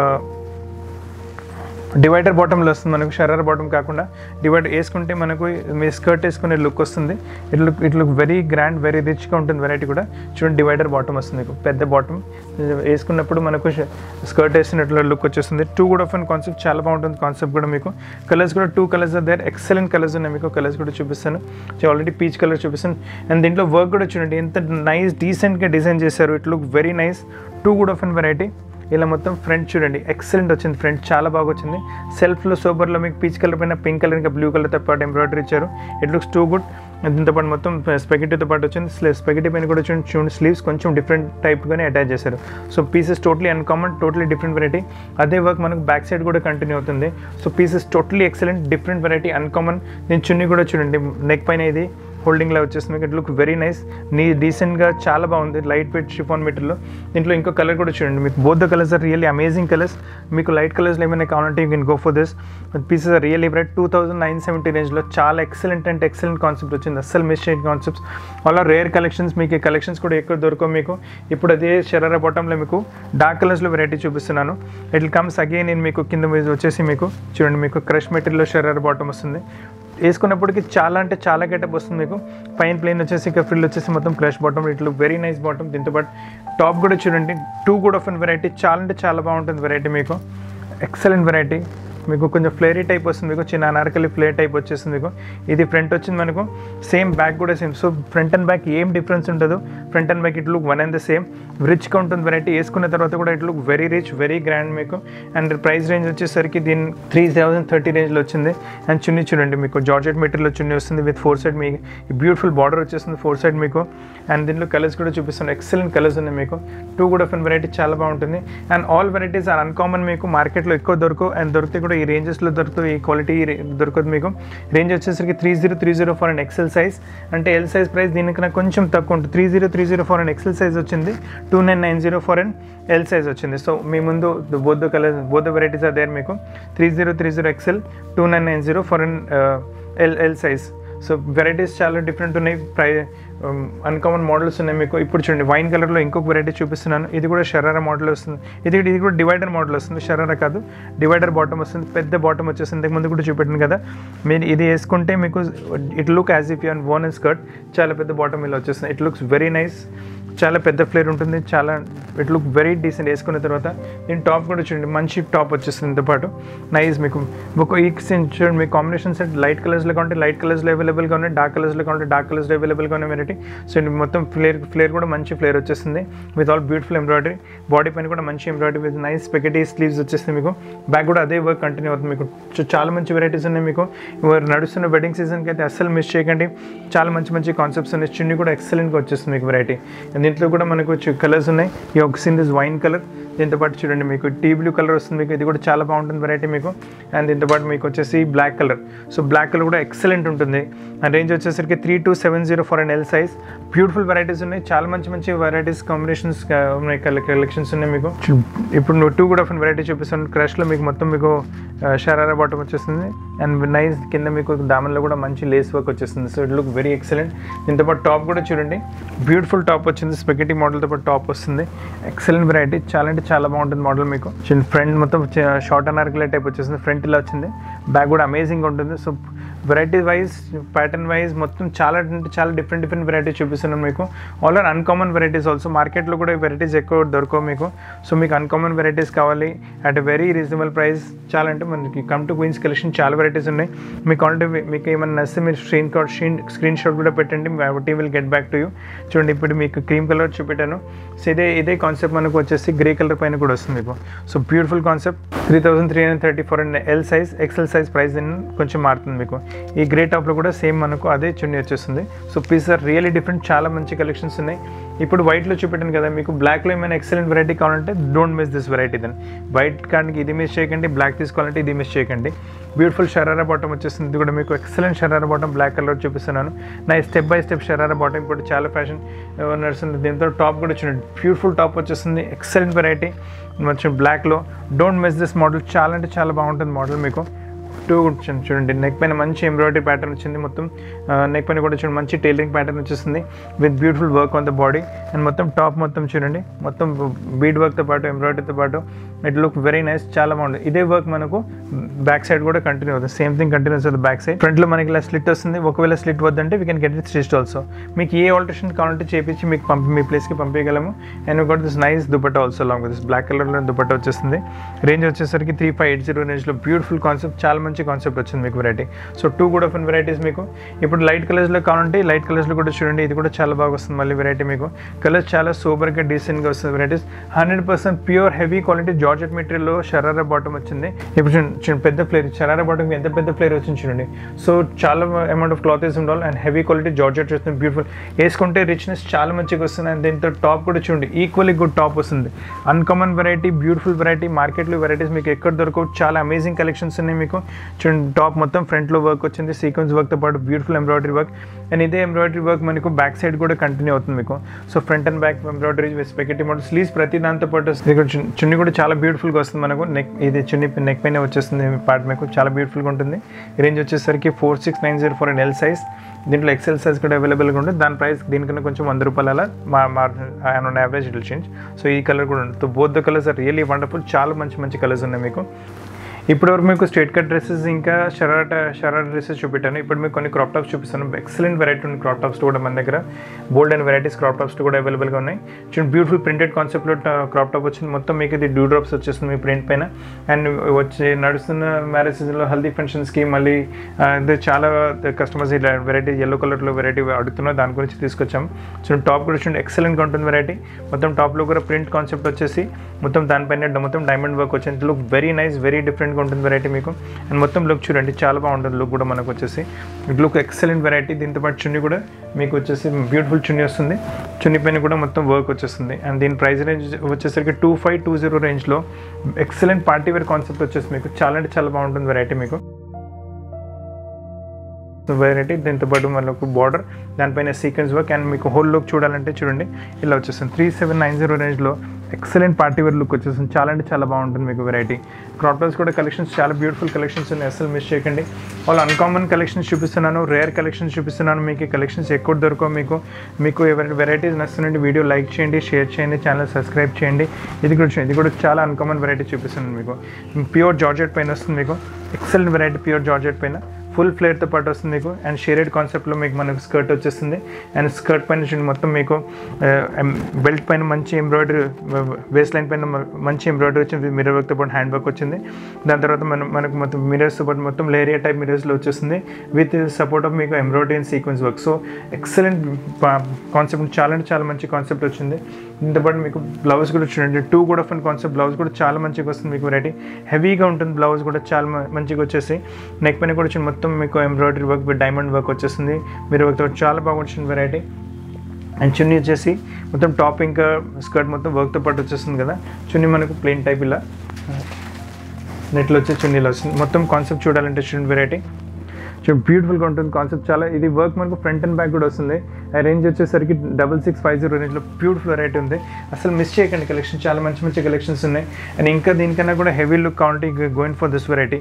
Speaker 1: డివైడర్ బాటంలో వస్తుంది మనకు. షరారా బాటమ్ కాకుండా డివైడర్ వేసుకుంటే మనకు మీ స్కర్ట్ వేసుకునే లుక్ వస్తుంది. It look it look very grand, very రిచ్గా ఉంటుంది వెరైటీ కూడా. చూడండి డివైడర్ బాటమ్ వస్తుంది మీకు, పెద్ద బాటమ్ వేసుకున్నప్పుడు మనకు స్కర్ట్ వేసినట్లు లుక్ వచ్చేస్తుంది. టూ కూడా ఫన్ కాన్సెప్ట్ చాలా బాగుంటుంది కాన్సెప్ట్ కూడా మీకు. కలర్స్ కూడా two colours there, excellent colours ఉన్నాయి మీకు. కలర్స్ కూడా చూపిస్తాను. ఆల్రెడీ పీచ్ కలర్ చూపిస్తాను. అండ్ దీంట్లో వర్క్ కూడా చూడండి ఎంత నైస్ డీసెంట్గా డిజైన్ చేశారు. It look very nice. Too కూడా ఫన్ వెరైటీ. ఇలా మొత్తం ఫ్రంట్ చూడండి ఎక్సలెంట్ వచ్చింది. ఫ్రంట్ చాలా బాగా వచ్చింది. సెల్ఫ్లో సోబర్లో మీకు పీచ్ కలర్ పైన పింక్ కలర్ ఇంకా బ్లూ కలర్తో పాటు ఎంబ్రాయిడరీ ఇచ్చారు. It looks too good. దీంతో పాటు మొత్తం స్పెగటీతో పాటు వచ్చింది. స్పెగటీ పైన కూడా చూడండి చూడండి స్లీవ్స్ కొంచెం డిఫరెంట్ టైప్గానే అటాచ్ చేశారు. So pieces totally uncommon, totally different variety. అదే వర్క్ మనకు బ్యాక్ సైడ్ కూడా కంటిన్యూ అవుతుంది. So pieces totally excellent, different variety, uncommon. నేను చున్నీ కూడా చూడండి నెక్ పైన ఇది హోల్డింగ్లా వచ్చేస్తుంది. ఇట్ లుక్ వెరీ నైస్, నీ డీసెంట్గా చాలా బాగుంది. లైట్ వెయిట్ షిఫాన్ మెటీరియల్లో. దీంట్లో ఇంకో కలర్ కూడా చూడండి మీకు. Both the colours are really amazing colours. మీకు లైట్ కలర్స్లో ఏమైనా కావాలంటే you can go for this. Pieces are really bright. Two thousand nine seventy రేంజ్లో చాలా ఎక్సలెంట్ అంటే ఎక్సలెంట్ కాన్సెప్ట్ వచ్చింది. అస్సలు మిస్ చేయని కాన్సెప్ట్స్. అలా రేర్ కలెక్షన్స్. మీకు ఈ కలెక్షన్స్ కూడా ఎక్కువ దొరకవు మీకు. ఇప్పుడు అదే షరారా బాటంలో మీకు డార్క్ కలర్స్లో వెరైటీ చూపిస్తున్నాను. It will comes again. నేను మీకు కింద వచ్చేసి మీకు చూడండి మీకు క్రష్ మెటీరియల్లో షరారా బాటం వస్తుంది. వేసుకున్నప్పటికీ చాలా అంటే చాలా గెటప్ వస్తుంది మీకు. పైన ప్లేన్ వచ్చేసి ఇంకా ఫ్రిల్ వచ్చేసి మొత్తం crush bottom. It look very nice bottom. దీంతో పాటు టాప్ కూడా చూడండి టూ కూడా ఆఫ్ వెరైటీ. చాలా అంటే చాలా బాగుంటుంది వెరైటీ మీకు. Excellent variety. మీకు కొంచెం ఫ్లేరీ టైప్ వస్తుంది మీకు. చిన్న అనార్కలి ఫ్లేర్ టైప్ వచ్చేస్తుంది మీకు. ఇది ఫ్రంట్ వచ్చింది మనకు. సేమ్ బ్యాక్ కూడా same. So front and back ఏం డిఫరెన్స్ ఉండదు. Front and back it look one and the same. రిచ్గా ఉంటుంది వెరైటీ. వేసుకున్న తర్వాత కూడా it look very rich, very grand మీకు. అండ్ ప్రైస్ రేంజ్ వచ్చేసరికి దీని త్రీ థౌసండ్ థర్టీ రేంజ్లో వచ్చింది. అండ్ చున్నీ చూడండి మీకు జార్జెట్ మెటీరియల్లో చున్నీ వస్తుంది విత్ ఫోర్ సైడ్ మీకు బ్యూటిఫుల్ బార్డర్ వచ్చేస్తుంది ఫోర్ సైడ్ మీకు. అండ్ దీంట్లో కలర్స్ కూడా చూపిస్తాను. ఎక్సలెంట్ కలర్స్ ఉన్నాయి మీకు. టూ కూడా ఫన్ వెరైటీ చాలా బాగుంటుంది. And all varieties are uncommon మీకు. మార్కెట్లో ఎక్కువ దొరకవు. అండ్ దొరికితే కూడా ఈ రేంజెస్లో దొరుకుతుంది. ఈ క్వాలిటీ దొరకదు మీకు. రేంజ్ వచ్చేసరికి three zero three zero four and XL size. అంటే ఎల్ సైజ్ ప్రైస్ దీనికన్నా కొంచెం తక్కువ ఉంటుంది. Three zero three zero four and XL size వచ్చింది. Two nine nine zero four and L size వచ్చింది. సో మీ ముందు both the colours both the varieties are there మీకు. Three zero three zero XL, two nine nine zero four and L L size. So varieties చాలా different ఉన్నాయి. ప్రై uncommon models ఉన్నాయి మీకు. ఇప్పుడు చూడండి వైన్ కలర్లో ఇంకొక వెరైటీ చూపిస్తున్నాను. ఇది కూడా షరారా మోడల్ వస్తుంది. ఇది ఇది కూడా డివైడర్ మోడల్ వస్తుంది. షరారా కాదు, డివైడర్ బాటమ్ వస్తుంది. పెద్ద బాటమ్ వచ్చేస్తుంది. ఇంతకు ముందు కూడా చూపెట్టాను కదా. మీరు ఇది వేసుకుంటే మీకు it look as if you on one and skirt. చాలా పెద్ద బాటమ్ ఇలా వచ్చేస్తుంది. It looks very nice. చాలా పెద్ద ఫ్లేర్ ఉంటుంది. చాలా ఇట్ లుక్ వెరీ డీసెంట్. వేసుకున్న తర్వాత దీని టాప్ కూడా చూడండి మంచి టాప్ వచ్చేస్తుంది. ఇంతో పాటు నైస్ మీకు ఒక ఈ చూడండి మీ కాంబినేషన్ సెట్ లైట్ కలర్స్లో కావాలంటే లైట్ కలర్స్లో అవైలబుల్గా ఉన్నాయి. డార్క్ కలర్స్లో కావాలంటే డార్క్ కలర్స్లో అవైలబుల్గా ఉన్నాయి వెరైటీ. సో మొత్తం ఫ్లేర్ ఫ్లేర్ కూడా మంచి ఫ్లేర్ వచ్చేస్తుంది with all beautiful embroidery. Body పైన కూడా మంచి embroidery with nice spaghetti sleeves వచ్చేస్తుంది మీకు. బ్యాక్ కూడా అదే వర్క్ కంటిన్యూ అవుతుంది మీకు. సో చాలా మంచి వెరైటీస్ ఉన్నాయి మీకు. నడుస్తున్న వెడ్డింగ్ సీజన్కి అయితే అస్సలు మిస్ చేయకండి. చాలా మంచి మంచి కాన్సెప్ట్స్ ఉన్నాయి. చున్నీ కూడా ఎక్సలెంట్గా వచ్చేస్తుంది మీకు వెరైటీ. దీంట్లో కూడా మనకు కలర్స్ ఉన్నాయి. ఈ ఒక సీన్ ఇస్ వైన్ కలర్. దీంతో పాటు చూడండి మీకు టీ బ్లూ కలర్ వస్తుంది మీకు. ఇది కూడా చాలా బాగుంటుంది వెరైటీ మీకు. అండ్ దీంతో పాటు మీకు వచ్చేసి black colour. So black colour కూడా ఎక్సలెంట్ ఉంటుంది. అండ్ రేంజ్ వచ్చేసరికి three two seven zero four and L size. Beautiful varieties ఉన్నాయి. చాలా మంచి మంచి వెరైటీస్ కాంబినేషన్స్ ఉన్నాయి. కలెక్షన్స్ ఉన్నాయి మీకు. ఇప్పుడు టూ కూడా వెరైటీ చూపిస్తాను. క్రష్లో మీకు మొత్తం మీకు షరారా బాటమ్ వచ్చేస్తుంది. అండ్ నైస్ కింద మీకు దామన్లో కూడా మంచి లేస్ వర్క్ వచ్చేస్తుంది. So it look very excellent. దీంతో పాటు టాప్ కూడా చూడండి, బ్యూటిఫుల్ టాప్ వచ్చింది, స్పెగెటీ మోడల్తో పాటు టాప్ వస్తుంది. ఎక్సలెంట్ వెరైటీ, చాలా అంటే చాలా బాగుంటుంది మోడల్. మీకు ఫ్రంట్ మొత్తం షార్ట్ అనార్కలి టైప్ వచ్చేసింది, ఫ్రంట్ ఇలా వచ్చింది, బ్యాక్ కూడా అమేజింగ్ ఉంటుంది. So variety wise, pattern wise మొత్తం చాలా అంటే చాలా డిఫరెంట్ డిఫరెంట్ వెరైటీస్ చూపిస్తున్నాను మీకు. All are uncommon varieties also. మార్కెట్లో కూడా వెరైటీస్ ఎక్కువ దొరకవు మీకు. సో మీకు అన్కామన్ వెరైటీస్ కావాలి అట్ వెరీ రీజనబుల్ ప్రైస్. చాలా అంటే మనకి కమ్ టు క్వీన్స్ కలెక్షన్ చాలా వెరైటీస్ ఉన్నాయి. మీకు ఆల్రెడీ మీకు ఏమైనా నచ్చితే మీరు screen card screen screen shot కూడా పెట్టండి, we will get back to you. చూడండి ఇప్పుడు మీకు క్రీమ్ కలర్ చూపెట్టాను. సో ఇదే ఇదే కాన్సెప్ట్ మనకు వచ్చేసి గ్రే కలర్ పైన కూడా వస్తుంది మీకు. So beautiful concept. Three thousand three hundred thirty four and L size, XL size price కొంచెం మారుతుంది మీకు. ఈ గ్రే టాప్లో కూడా సేమ్ మనకు అదే చున్నీ వచ్చేస్తుంది. So piece are really different, చాలా మంచి కలెక్షన్స్ ఉన్నాయి. ఇప్పుడు వైట్లో చూపెట్టాను కదా మీకు. బ్లాక్లో ఏమైనా ఎక్సలెంట్ వెరైటీ కావాలంటే don't miss this variety. Then white కార్డ్కి ఇది మిస్ చేయకండి, బ్లాక్ తీసుకోవాలంటే ఇది మిస్ చేయకండి. బ్యూటిఫుల్ షరారా బాటమ్ వచ్చేస్తుంది. ఇది కూడా మీకు excellent sharara bottom, black colour చూపిస్తున్నాను. నా step by step sharara bottom ఇప్పుడు చాలా ఫ్యాషన్ నడుస్తుంది. దీంతో టాప్ కూడా చూడండి, బ్యూటిఫుల్ టాప్ వచ్చేస్తుంది, ఎక్సలెంట్ వెరైటీ మంచి బ్లాక్లో. డోంట్ మిస్ దిస్ మోడల్, చాలా అంటే చాలా బాగుంటుంది మోడల్ మీకు. టూ వచ్చింది చూడండి, నెక్ పైన మంచి ఎంబ్రాయిడరీ ప్యాటర్న్ వచ్చింది. మొత్తం నెక్ పైన కూడా చూడండి మంచి టైలరింగ్ ప్యాటర్న్ వచ్చేస్తుంది with beautiful work on the body. And మొత్తం టాప్ మొత్తం చూడండి, మొత్తం బీడ్ వర్క్తో పాటు ఎంబ్రాయిడరీతో పాటు ఇట్ లుక్ వెరీ నైస్, చాలా బాగుంది. ఇదే వర్క్ మనకు బ్యాక్ సైడ్ కూడా కంటిన్యూ అవుతుంది, సేమ్ థింగ్ కంటిన్యూస్ అవుతుంది బ్యాక్ సైడ్. ఫ్రంట్లో మనకి ఇలా స్లిట్ వస్తుంది. ఒకవేళ స్లిట్ వద్దంటే we can get it stitched also. మీకు ఏ ఆల్టరేషన్ కావాలంటే చేపించి మీకు పంపి మీ ప్లేస్కి పంపించగలము. And got this nice dupatta also long with this black కలర్లో దుపట్టా వచ్చేస్తుంది. రేంజ్ వచ్చేసరికి త్రీ ఫైవ్ ఎయిట్ జీరో రేంజ్లో బ్యూటిఫుల్ కాన్సెప్ట్, చాలా మంచి కాన్సెప్ట్ వచ్చింది మీకు వెరైటీ. సో టూ కూడా ఫన్ వెరైటీస్ మీకు. ఇప్పుడు లైట్ కలర్స్లో కావాలంటే లైట్ కలర్స్లో కూడా చూడండి, ఇది కూడా చాలా బాగా వస్తుంది మళ్ళీ వెరైటీ మీకు. కలర్స్ చాలా సూపర్గా డీసెంట్గా వస్తుంది varieties. Hundred percent pure heavy quality georgette మెటీరియల్లో షరారా బాటమ్ వచ్చింది. ఇప్పుడు చూడండి పెద్ద ఫ్లేర్, షరారా బాటమ్ ఎంత పెద్ద ఫ్లేర్ వచ్చింది చూడండి. సో చాలా అమౌంట్ ఆఫ్ క్లాత్ వేసి ఉండాలి. అండ్ హెవీ క్వాలిటీ జార్జెట్ వస్తుంది, బ్యూటిఫుల్, వేసుకుంటే రిచ్నెస్ చాలా మంచిగా వస్తుంది. అండ్ దీంతో టాప్ కూడా చూడండి ఈక్వల్లీ గుడ్ టాప్ వస్తుంది. Uncommon variety, beautiful variety. మార్కెట్లో వెరైటీస్ మీకు ఎక్కడ దొరకవు, చాలా అమేజింగ్ కలెక్షన్స్ ఉన్నాయి మీకు. చూడండి టాప్ మొత్తం ఫ్రంట్లో వర్క్ వచ్చింది, సీక్వెన్స్ వర్క్తో పాటు బ్యూటిఫుల్ ఎంబ్రాయిడరీ వర్క్. అండ్ ఇదే ఎంబ్రాయిడరీ వర్క్ మనకు బ్యాక్ సైడ్ కూడా కంటిన్యూ అవుతుంది మీకు. So front and back embroidery with spaghetti model. Sleeves ప్రతి దాంతో పాటు చున్నీ కూడా చాలా బ్యూటిఫుల్గా వస్తుంది మనకు. నెక్ ఇది చున్నీ నెక్ పైన వచ్చేస్తుంది పార్ట్ మీకు, చాలా బ్యూటిఫుల్గా ఉంటుంది. రేంజ్ వచ్చేసరికి four six nine zero four and L size. దీంట్లో ఎక్సెల్ సైజ్ కూడా అవైలబుల్గా ఉంటుంది. దాని ప్రైస్ దీనికన్నా కొంచెం వంద రూపాయల అలా మా on average it will change. So ఈ కలర్ కూడా ఉంటుంది. Both the colours are really wonderful, చాలా మంచి మంచి కలర్స్ ఉన్నాయి మీకు. ఇప్పటివరకు మీకు స్ట్రేట్ కట్ డ్రెస్సెస్ ఇంకా షరారా షరారా డ్రెస్సెస్ చూపెట్టాను. ఇప్పుడు మీకు కొన్ని క్రాప్ టాప్స్ చూపిస్తాను. ఎక్సలెంట్ వెరైటీ ఉంది క్రాప్ టాప్స్ కూడా మన దగ్గర. Bold and varieties crop tops కూడా అవైలబుల్గా ఉన్నాయి. చూడండి బ్యూటిఫుల్ ప్రింటెడ్ కాన్సెప్ట్లో క్రాప్ టాప్ వచ్చింది. మొత్తం మీకు ఇది డ్యూ డ్రాప్స్ వచ్చేస్తుంది మీ ప్రింట్ పైన. అండ్ వచ్చి నడుస్తున్న మ్యారేజ్ సీజన్లో హల్దీ ఫంక్షన్స్కి మళ్ళీ ఇది చాలా కస్టమర్స్ ఇలా వెరైటీ ఎల్లో కలర్లో వెరైటీ అడుగుతున్నారు, దాని గురించి తీసుకొచ్చాం. చూడండి టాప్ కూడా చూడండి ఎక్సలెంట్గా ఉంటుంది వెరైటీ. మొత్తం టాప్లో కూడా ప్రింట్ కాన్సెప్ట్ వచ్చేసి మొత్తం దానిపైన మొత్తం డైమండ్ వర్క్ వచ్చింది. లుక్ వెరీ నైస్, వెరీ డిఫరెంట్గా ఉంటుంది వెరైటీ మీకు. అండ్ మొత్తం లుక్ చూడండి చాలా బాగుంటుంది లుక్ కూడా మనకు వచ్చేసి. Look excellent variety. దీంతో పాటు చున్నీ కూడా మీకు వచ్చేసి బ్యూటిఫుల్ చున్నీ వస్తుంది. చున్నీ పైన కూడా మొత్తం వర్క్ వచ్చేస్తుంది. అండ్ దీని ప్రైస్ రేంజ్ వచ్చేసరికి టూ ఫైవ్ టూ జీరో రేంజ్లో ఎక్సలెంట్ పార్టీ వేర్ కాన్సెప్ట్ వచ్చేసి మీకు చాలా అంటే చాలా బాగుంటుంది వెరైటీ మీకు. వెరైటీ దీంతో పాటు మనకు బార్డర్, దానిపైన సీక్వెన్స్ వర్క్. అండ్ మీకు హోల్ లుక్ చూడాలంటే చూడండి ఇలా వచ్చేస్తుంది. త్రీ సెవెన్ నైన్ జీరో రేంజ్లో ఎక్సలెంట్ పార్టీ వేర్ లుక్ వచ్చేస్తుంది. చాలా అంటే చాలా బాగుంటుంది మీకు వెరైటీ. క్రాప్ టాప్స్ కూడా కలెక్షన్స్ చాలా బ్యూటిఫుల్ కలెక్షన్స్ ఉన్నాయి, అసలు మిస్ చేయకండి. వాళ్ళు అన్కామన్ కలెక్షన్స్ చూపిస్తున్నాను, రేర్ కలెక్షన్స్ చూపిస్తున్నాను. మీకు ఈ కలెక్షన్స్ ఎక్కువ దొరకవు మీకు. మీకు ఎవరి వెరైటీస్ నచ్చుతుందండి వీడియో లైక్ చేయండి, షేర్ చేయండి, ఛానల్ సబ్స్క్రైబ్ చేయండి. ఇది కూడా ఇది కూడా చాలా అన్కామన్ వెరైటీ చూపిస్తున్నాను మీకు. ప్యూర్ జార్జెట్ పైన వస్తుంది మీకు. ఎక్సలెంట్ వెరైటీ ప్యూర్ జార్జెట్ పైన ఫుల్ ఫ్లేర్తో పాటు వస్తుంది మీకు. అండ్ షేడెడ్ కాన్సెప్ట్లో మీకు మనకు స్కర్ట్ వచ్చేస్తుంది. అండ్ స్కర్ట్ పైన చూడండి మొత్తం మీకు బెల్ట్ పైన మంచి ఎంబ్రాయిడరీ, వేస్ట్ లైన్ పైన మంచి ఎంబ్రాయిడరీ వచ్చింది, మిర్రర్ వర్క్తో పాటు హ్యాండ్ వర్క్ వచ్చింది. దాని తర్వాత మనం మనకు మొత్తం మిరర్స్తో పాటు మొత్తం లేరియా టైప్ మిరర్స్లో వచ్చేస్తుంది విత్ సపోర్ట్ ఆఫ్ మీకు embroidery and sequence work. So excellent concept, చాలా అంటే చాలా మంచి కాన్సెప్ట్ వచ్చింది. దీంతో పాటు మీకు బ్లౌజ్ కూడా చూడండి, టూ కూడా ఫన్ కాన్సెప్ట్. బ్లౌజ్ కూడా చాలా మంచిగా వస్తుంది మీకు వెరైటీ. హెవీగా ఉంటుంది బ్లౌజ్ కూడా చాలా మంచిగా వచ్చేసి. నెక్ పైన కూడా మొత్తం మీకు embroidery work with diamond work వచ్చేస్తుంది. మీరు వర్క్తో చాలా బాగా వచ్చింది వెరైటీ. అండ్ చున్నీ వచ్చేసి మొత్తం టాప్ ఇంకా స్కర్ట్ మొత్తం వర్క్తో పాటు వచ్చేస్తుంది కదా. చున్నీ మనకు ప్లెయిన్ టైప్ ఇలా నెట్లో వచ్చే చున్నీలో వస్తుంది. మొత్తం కాన్సెప్ట్ చూడాలంటే చూడండి వెరైటీ చూడండి బ్యూటిఫుల్గా ఉంటుంది కాన్సెప్ట్ చాలా. ఇది వర్క్ మనకు ఫ్రంట్ అండ్ బ్యాక్ కూడా వస్తుంది. ఆ రేంజ్ వచ్చేసరికి డబల్ సిక్స్ ఫైవ్ జీరో రేంజ్లో బ్యూటిఫుల్ వెరైటీ ఉంది, అసలు మిస్ చేయకండి. కలెక్షన్ చాలా మంచి మంచి కలెక్షన్స్ ఉన్నాయి. అండ్ ఇంకా దీనికన్నా కూడా హెవీ లుక్ కావాలంటే going for this variety.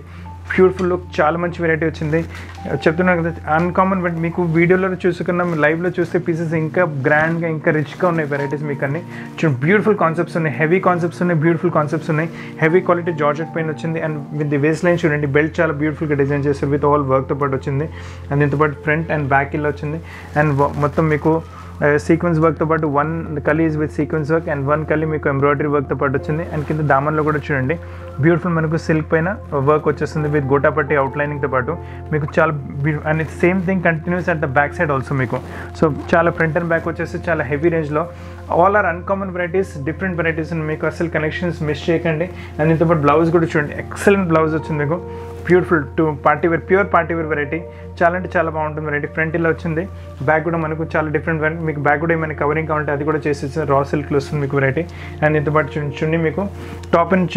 Speaker 1: Beautiful look, చాలా మంచి వెరైటీ వచ్చింది. చెప్తున్నాను కదా అన్కామన్, బట్ మీకు వీడియోలో చూసుకున్న లైవ్లో చూస్తే పీసెస్ ఇంకా గ్రాండ్గా ఇంకా రిచ్గా ఉన్నాయి వెరైటీస్ మీకు అన్ని. చూడండి బ్యూటిఫుల్ కాన్సెప్ట్స్ ఉన్నాయి, హెవీ కాన్సెప్ట్స్ ఉన్నాయి, బ్యూటిఫుల్ కాన్సెప్ట్స్ ఉన్నాయి. హెవీ క్వాలిటీ జార్జెట్ పెయిన్ వచ్చింది and with the waist line చూడండి, బెల్ట్ చాలా బ్యూటిఫుల్గా డిజైన్ చేస్తారు విత్ ఆల్ వర్క్తో పాటు వచ్చింది. అండ్ దీంతో పాటు ఫ్రంట్ అండ్ బ్యాక్ ఇలా వచ్చింది. అండ్ మొత్తం మీకు సీక్వెన్స్ వర్క్తో పాటు one kali is with sequence work and one kali మీకు ఎంబ్రాయిడరీ వర్క్తో పాటు వచ్చింది. అండ్ కింద దామన్లో కూడా చూడండి బ్యూటిఫుల్ మనకు సిల్క్ పైన వర్క్ వచ్చేస్తుంది విత్ గోటాపట్టి అవుట్లైనింగ్తో పాటు మీకు చాలా and it's same thing continues at the back side also మీకు. సో చాలా ఫ్రంట్ అండ్ బ్యాక్ వచ్చేసి చాలా హెవీ రేంజ్లో all are uncommon varieties, different varieties మీకు అసలు కనెక్షన్స్ మిస్ చేయకండి. అండ్ దీంతో పాటు బ్లౌజ్ కూడా చూడండి, ఎక్సలెంట్ బ్లౌజ్ వచ్చింది మీకు, beautiful to party wear, pure party wear variety. చాలా అంటే చాలా బాగుంటుంది వెరైటీ. ఫ్రంట్ ఇలా వచ్చింది, బ్యాక్ కూడా మనకు చాలా డిఫరెంట్ వెరైటీ. మీకు బ్యాక్ కూడా ఏమైనా కవరింగ్ కావాలంటే అది కూడా చేసి రా సిల్క్లో వస్తుంది మీకు వెరైటీ. అండ్ దీంతో పాటు చున్నీ మీకు టాప్ అండ్